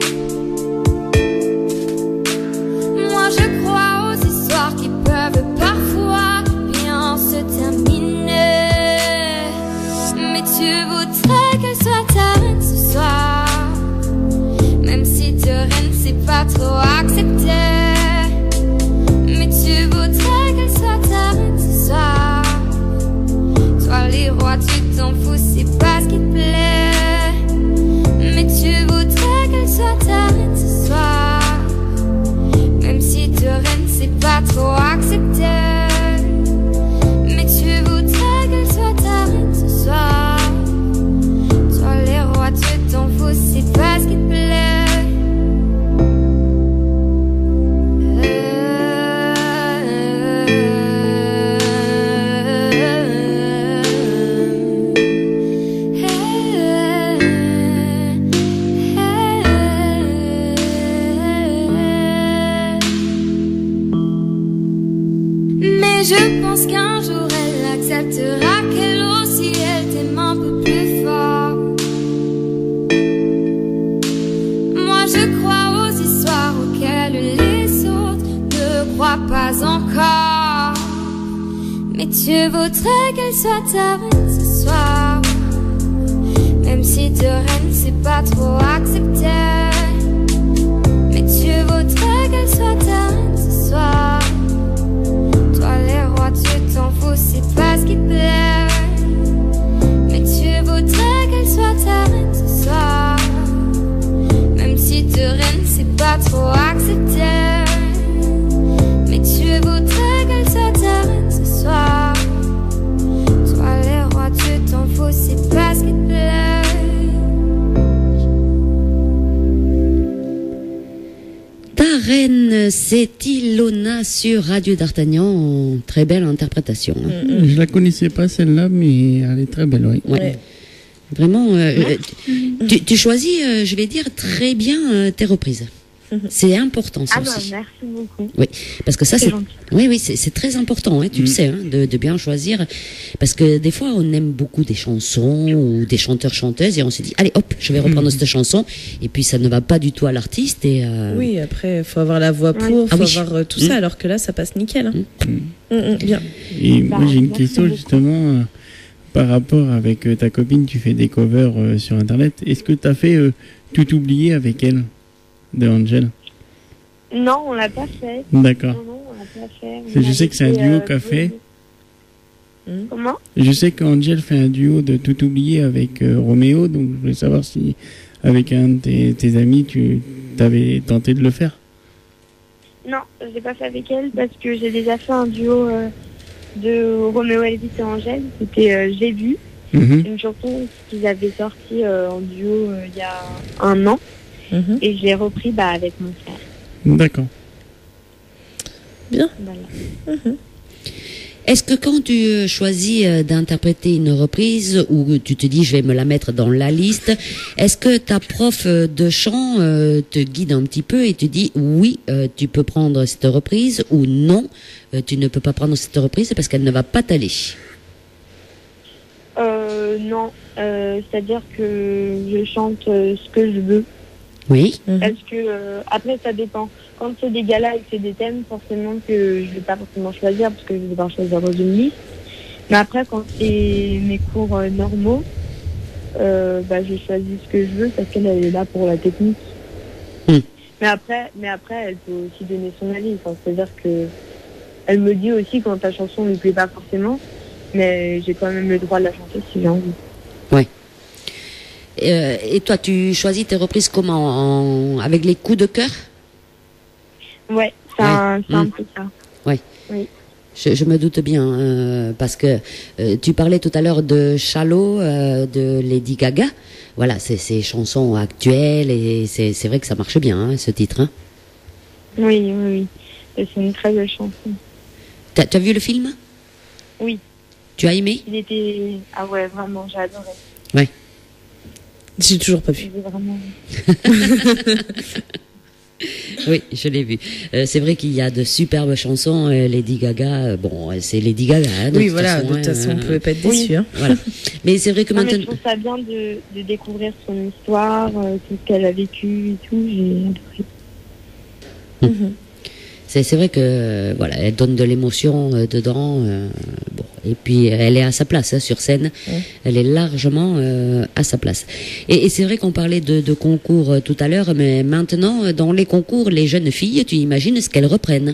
Moi je crois aux histoires qui peuvent parfois bien se terminer. Mais tu voudrais qu'elle soit ta reine ce soir, même si te reine c'est pas trop accepté. Mais tu voudrais qu'elle soit ta reine ce soir. Toi les rois tu t'en fous, c'est pas ce qui te plaît. Mais tu voudrais qu'elle soit ta reine ce soir, même si te reine c'est pas trop accepté. Mais tu voudrais qu'elle soit ta reine ce soir. Toi les rois tu t'en fous, c'est pas ce qui te plaît. Et je pense qu'un jour elle acceptera qu'elle aussi elle t'aime un peu plus fort. Moi je crois aux histoires auxquelles les autres ne croient pas encore. Mais tu voudrais qu'elle soit ta reine ce soir, même si de reine c'est pas trop accepté. Mais tu voudrais qu'elle soit ta reine ce soir. Toi les rois tu t'en fous, c'est pas ce qui te plaît. Mais tu voudrais qu'elle soit ta reine ce soir, même si de reine c'est pas trop accepté. Mais tu voudrais qu'elle soit ta reine ce soir. Toi les rois tu t'en fous, c'est pas ce qui te plaît. Ta reine, c'est Ilona sur Radio d'Artagnan. Très belle interprétation. Hein. Je la connaissais pas celle-là, mais elle est très belle, oui. Ouais. Ouais. Vraiment, euh, tu, tu choisis, euh, je vais dire, très bien euh, tes reprises. C'est important, ça Ah bah aussi. merci beaucoup. Oui, parce que ça, C'est c'est, gentil. oui, oui, c'est, c'est très important, hein, tu Mm. le sais, hein, de, de bien choisir, parce que des fois, on aime beaucoup des chansons ou des chanteurs chanteuses et on se dit, allez, hop, je vais reprendre cette chanson, et puis ça ne va pas du tout à l'artiste et. Euh, Oui, après, il faut avoir la voix pour, il Ah faut oui. avoir euh, tout Mm. ça, alors que là, ça passe nickel. Hein. Mm. Mm, mm, bien. Et Bah, moi j'ai une merci question beaucoup. justement euh, par rapport avec euh, ta copine, tu fais des covers euh, sur internet. Est-ce que tu as fait euh, Tout oublier avec elle de Angel? Non, on l'a pas fait. D'accord. Non, non, on l'a pas fait. C'est- On je sais avait que c'est un fait, duo euh, qu'a fait. Mm. Comment? Je sais qu'Angel fait un duo de Tout oublier avec euh, Roméo, donc je voulais savoir si avec un de tes, tes amis tu avais tenté de le faire. Non, je l'ai pas fait avec elle parce que j'ai déjà fait un duo euh, de Roméo Elvis et Angèle. C'était euh, J'ai vu, Mhm. une chanson qu'ils avaient sortie euh, en duo euh, il y a un an. Mhm. Et je l'ai repris bah, avec mon frère. D'accord. Bien. Voilà. Est-ce que quand tu euh, choisis euh, d'interpréter une reprise ou tu te dis je vais me la mettre dans la liste, est-ce que ta prof euh, de chant euh, te guide un petit peu et te dit oui, euh, tu peux prendre cette reprise ou non, euh, tu ne peux pas prendre cette reprise parce qu'elle ne va pas t'aller? Euh, non, euh, c'est-à-dire que je chante euh, ce que je veux. Oui. Mhm. Parce que euh, après ça dépend. Quand c'est des galas et que c'est des thèmes, forcément que je vais pas forcément choisir parce que je vais devoir choisir dans une liste. Mais après quand c'est mes cours euh, normaux, euh, bah je choisis ce que je veux parce qu'elle elle est là pour la technique. Hmm. Mais après, mais après elle peut aussi donner son avis. Enfin, c'est-à-dire que elle me dit aussi quand ta chanson ne lui plaît pas forcément, mais j'ai quand même le droit de la chanter si j'ai envie. Euh, et toi, tu choisis tes reprises comment? En- avec les coups de cœur? Ouais, c'est Ouais. un, c'est un Hmm. peu ça. Je, je me doute bien, euh, parce que euh, tu parlais tout à l'heure de Shallow, euh, de Lady Gaga. Voilà, c'est ces chansons actuelles et c'est c'est vrai que ça marche bien, hein, ce titre. Hein. Oui, oui, oui. Et c'est une très belle chanson. T'as, tu as vu le film? Oui. Tu as aimé? Il était... Ah ouais, vraiment, j'ai adoré. J'ai toujours pas vu. J'ai vraiment... Oui, je l'ai vu. Euh, c'est vrai qu'il y a de superbes chansons. euh, Lady Gaga, euh, bon, euh, c'est Lady Gaga. Hein, de Oui, toute voilà, façon, de toute hein, façon, on euh, pouvait pas être Oui. déçus. Hein. Voilà. Mais c'est vrai que Non, mais je maintenant. trouve ça bien de, de découvrir son histoire, euh, tout ce qu'elle a vécu et tout. J'ai adoré. Mhm. C'est, c'est vrai que euh, voilà, elle donne de l'émotion euh, dedans. euh, bon, et puis elle est à sa place hein, sur scène. Ouais. Elle est largement euh, à sa place. Et, et c'est vrai qu'on parlait de, de concours euh, tout à l'heure, mais maintenant euh, dans les concours, les jeunes filles, tu imagines ce qu'elles reprennent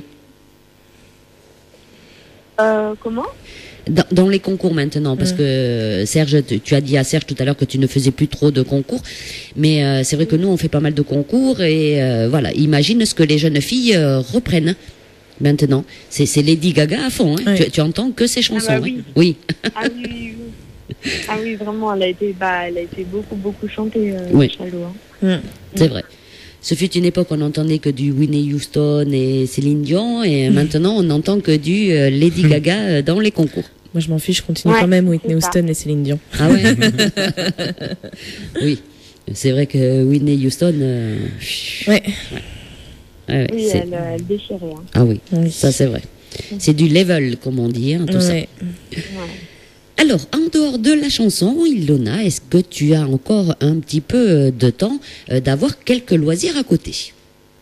Euh, comment? dans, dans les concours maintenant, parce Mm. que euh, Serge, tu, tu as dit à Serge tout à l'heure que tu ne faisais plus trop de concours, mais euh, c'est vrai que nous on fait pas mal de concours et euh, voilà, imagine ce que les jeunes filles euh, reprennent. Maintenant, c'est, c'est Lady Gaga à fond. Hein. Ouais. Tu, tu entends que ses chansons. bah hein. oui. Oui. Ah oui, oui, oui. Ah oui, vraiment, elle a été, bah, elle a été beaucoup, beaucoup chantée, euh, Oui. Shallow, hein. Mhm. C'est vrai. Ce fut une époque où on n'entendait que du Whitney Houston et Céline Dion, et maintenant on n'entend que du euh, Lady Gaga euh, dans les concours. Moi, je m'en fiche, je continue Ouais, quand même Whitney c'est ça. Houston et Céline Dion. Ah ouais. Oui, c'est vrai que Whitney Houston. euh, Ouais. ouais, ouais, Oui, c'est- elle, euh, elle déchirait. Hein. Ah oui, Oui. ça c'est vrai. C'est du level, comme on dit, hein, tout ça. Ouais. Alors, en dehors de la chanson, Ilona, est-ce que tu as encore un petit peu de temps euh, d'avoir quelques loisirs à côté?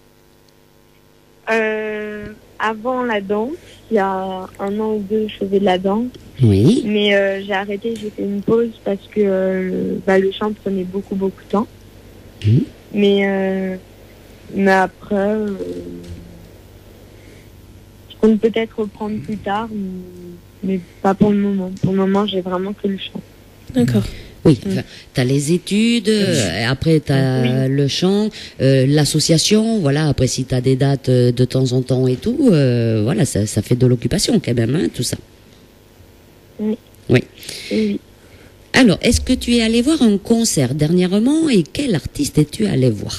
Euh, avant la danse, il y a un an ou deux, je faisais de la danse. Oui. Mais euh, j'ai arrêté, j'ai fait une pause parce que euh, bah, le chant prenait beaucoup, beaucoup de temps. Mmh. Mais, euh, mais après, euh, je compte peut-être reprendre plus tard, mais, mais pas pour le moment. Pour le moment, j'ai vraiment que le chant. D'accord. Oui, enfin, tu as les études, euh, après tu as Oui. le chant, euh, l'association, voilà, après si tu as des dates euh, de temps en temps et tout, euh, voilà, ça, ça fait de l'occupation quand même, hein, tout ça. Oui. Oui. Oui. Alors, est-ce que tu es allé voir un concert dernièrement et quel artiste es-tu allé voir?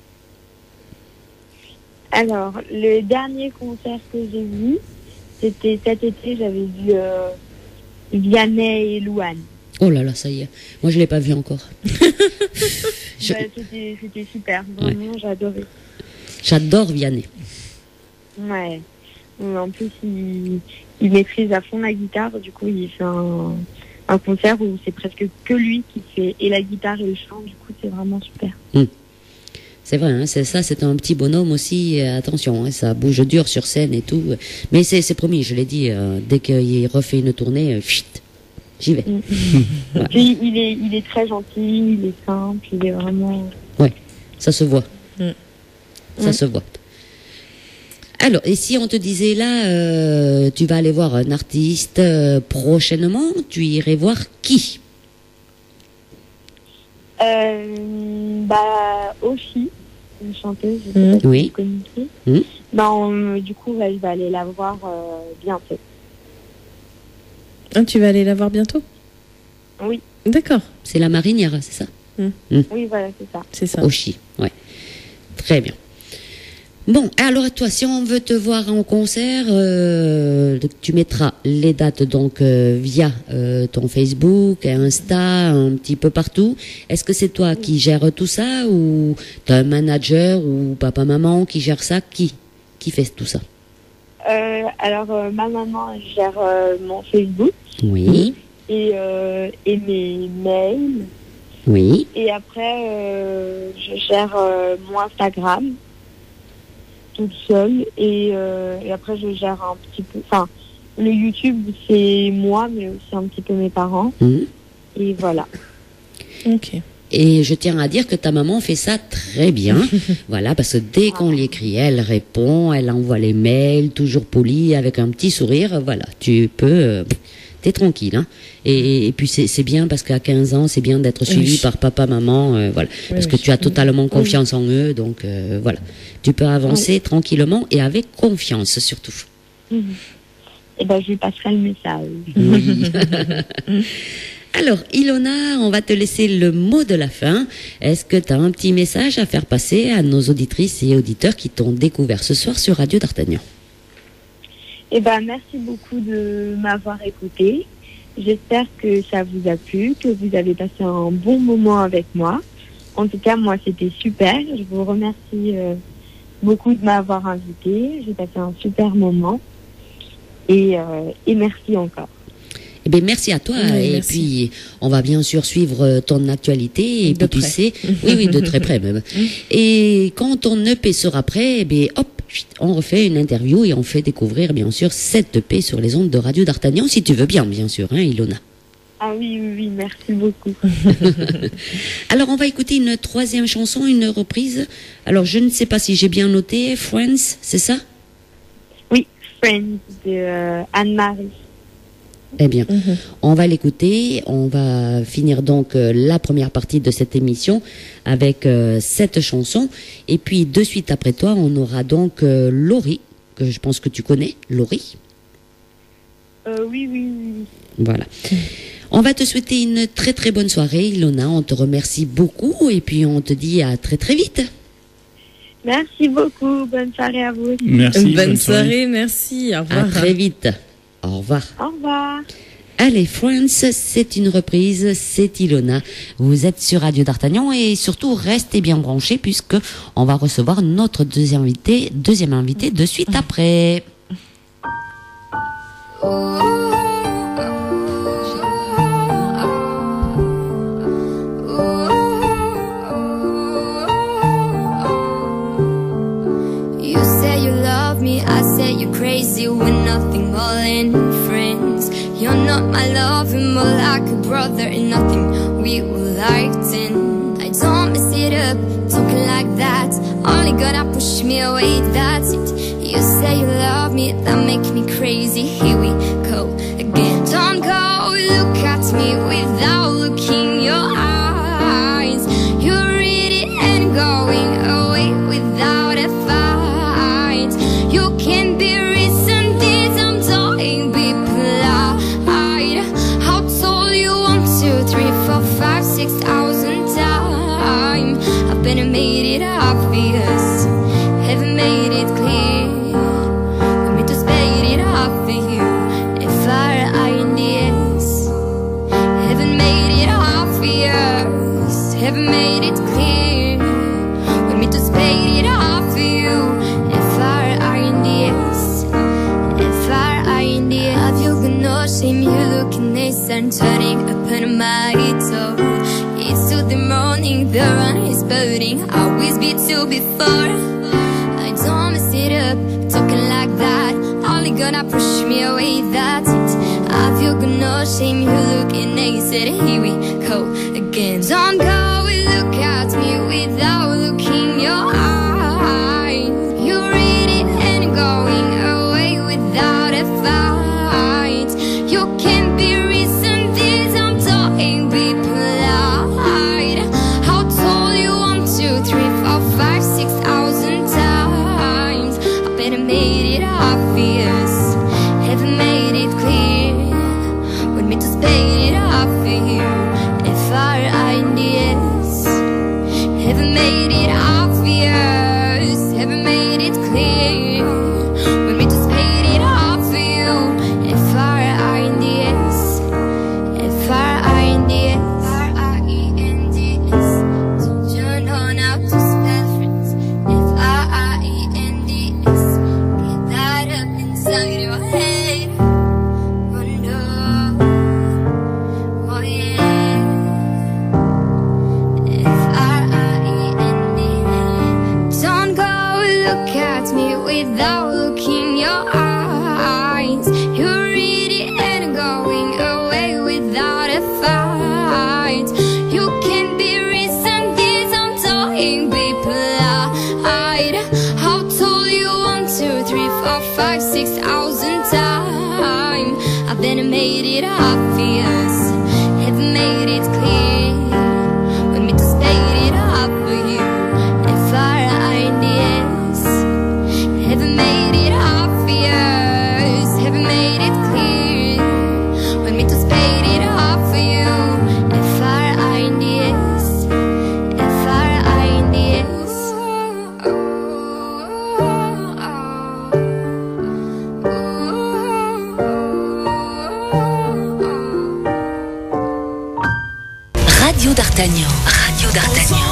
Alors, le dernier concert que j'ai vu, c'était cet été, j'avais vu euh, Vianney et Louane. Oh là là, ça y est, moi je l'ai pas vu encore. Je- Bah, c'était, c'était super, vraiment, j'ai adoré. J'adore Vianney. Ouais. Euh, En plus, il, il maîtrise à fond la guitare, du coup, il fait un, un concert où c'est presque que lui qui fait et la guitare et le chant, du coup, c'est vraiment super. C'est vrai, hein, c'est ça, c'est un petit bonhomme aussi. euh, attention, hein, ça bouge dur sur scène et tout. Mais c'est, c'est promis, je l'ai dit, euh, dès qu'il refait une tournée, euh, chut, j'y vais. Puis, il est, il est très gentil, il est simple, il est vraiment... Ça se voit. Mm. Ça Mm. se voit. Alors, et si on te disait là, euh, tu vas aller voir un artiste euh, prochainement, tu irais voir qui? Euh, bah, Oshi, une chanteuse, je sais Mhm. pas si Oui. vous connaissez. Mhm. Bah, on- du coup, bah, je vais aller la voir euh, bientôt. Ah, tu vas aller la voir bientôt? Oui, D'accord, C'est la marinière, c'est ça? oui, voilà, c'est ça. c'est ça. Oshi, ouais. Très bien. Bon, alors toi, si on veut te voir en concert, euh, tu mettras les dates donc euh, via euh, ton Facebook, Insta, un petit peu partout. Est-ce que c'est toi qui gères tout ça ou t'as un manager ou papa maman qui gère ça? Qui qui fait tout ça? Euh, alors, euh, ma maman elle gère euh, mon Facebook Oui, et, euh, et mes mails. oui. Et après, euh, je gère euh, mon Instagram toute seule. Et, euh, et après, je gère un petit peu... Enfin, le YouTube, c'est moi, mais aussi un petit peu mes parents. Mhm. Et voilà. Ok. Et je tiens à dire que ta maman fait ça très bien. Voilà, parce que dès qu'on lui écrit, elle répond, elle envoie les mails, toujours polie, avec un petit sourire. Voilà, tu peux... euh, t'es tranquille, hein. Et, et puis c'est c'est bien parce qu'à quinze ans, c'est bien d'être suivi Oui. par papa, maman, euh, voilà. Oui, Parce oui. que tu as totalement confiance en eux, donc euh, voilà. Tu peux avancer tranquillement et avec confiance surtout. Et ben, je lui passerai le message. Oui. Alors, Ilona, on va te laisser le mot de la fin. Est-ce que tu as un petit message à faire passer à nos auditrices et auditeurs qui t'ont découvert ce soir sur Radio D'Artagnan? Eh ben, merci beaucoup de m'avoir écouté. J'espère que ça vous a plu, que vous avez passé un bon moment avec moi. En tout cas, moi, c'était super. Je vous remercie euh, beaucoup de m'avoir invité. J'ai passé un super moment. Et, euh, et merci encore. Eh bien, merci à toi. Oui, et merci. puis, on va bien sûr suivre euh, ton actualité. Et De puis, tu près. sais, oui, oui, de très près même. Et quand ton E P sera prêt, eh bien, hop, chut, on refait une interview et on fait découvrir, bien sûr, cette E P sur les ondes de Radio D'Artagnan, si tu veux bien, bien sûr, hein, Ilona. Ah oui, oui, oui, merci beaucoup. Alors, on va écouter une troisième chanson, une reprise. Alors, je ne sais pas si j'ai bien noté, Friends, c'est ça? Oui, Friends de euh, Anne-Marie. Eh bien, Mhm. on va l'écouter. On va finir donc euh, la première partie de cette émission avec euh, cette chanson. Et puis, de suite après toi, on aura donc euh, Laurie, que je pense que tu connais, Laurie. Euh, oui, oui, oui. Voilà. On va te souhaiter une très très bonne soirée, Ilona. On te remercie beaucoup et puis on te dit à très très vite. Merci beaucoup. Bonne soirée à vous. Merci. bonne, soirée. merci. Au À revoir. très vite. Au revoir. Au revoir. Allez, Friends, c'est une reprise, c'est Ilona. Vous êtes sur Radio D'Artagnan et surtout restez bien branchés puisque on va recevoir notre deuxième invité, deuxième invité de suite après. calling friends. You're not my love, you're more like a brother, and nothing we will lighten. I don't mess it up, talking like that. Only gonna push me away, that's it. You say you love me, that makes me crazy. Here we go again. Don't go, look at me without looking your eyes. You read it and going away without a fight. You can be reason this, I'm talking, be polite. How tall you want two, three, four, five, six thousand times. I've been and made it obvious, haven't made it clear. Want me to spade it off for you, if I in the S. Haven't made it obvious, haven't made it clear. Want me to spade it off for you, if I in the S. If I in the S. Have you got no shame? You looking nice and turning up on my toe. It's to the morning, the run is burning. I always be two before. I don't mess it up, talking like that. Only gonna push me away, that's it. I feel got no shame, you looking nice, and here we go again. Don't go and look at me without looking your eyes. You read it and going away without a fight. You can't be reason this, I'm talking, be polite. How tall you want two, three, four, five, six thousand times. I better made it obvious, haven't made it clear. Want me to spade it off for you, if I in the S. Haven't made it obvious, haven't made it clear. Want me to spade it off for you, if I in the S. If I in the S. R I E N D S. Don't you know now to spell friends? If I E N D S. Get that up inside your head. Oh no, oh yeah. If I E N D S. Don't go look at me without looking your eyes. You read it and going away without a fight. You can be reason this, I'm talking, be polite. How tall you want two, three, four, five, six thousand times. I've been made it obvious, haven't made it clear. Want me to spade it up for you, if I in the S. Haven't made it obvious, haven't made it clear. Want me to spade it up for you, if I in the S. If I in the S. Radio d'Artagnan. Radio d'Artagnan.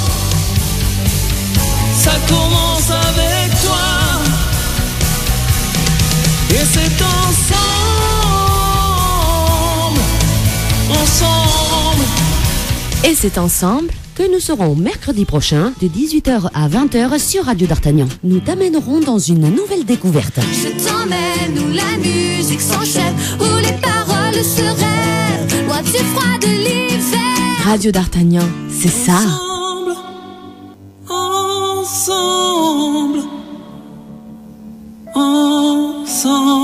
Ça commence avec toi. Et c'est ensemble, ensemble. Et c'est ensemble que nous serons mercredi prochain de dix-huit heures à vingt heures sur Radio d'Artagnan. Nous t'amènerons dans une nouvelle découverte. Je t'emmène où la musique s'enchaîne, où les paroles se rêvent, loin du froid de l'hiver. Radio d'Artagnan, c'est ça. Ensemble, ensemble, ensemble.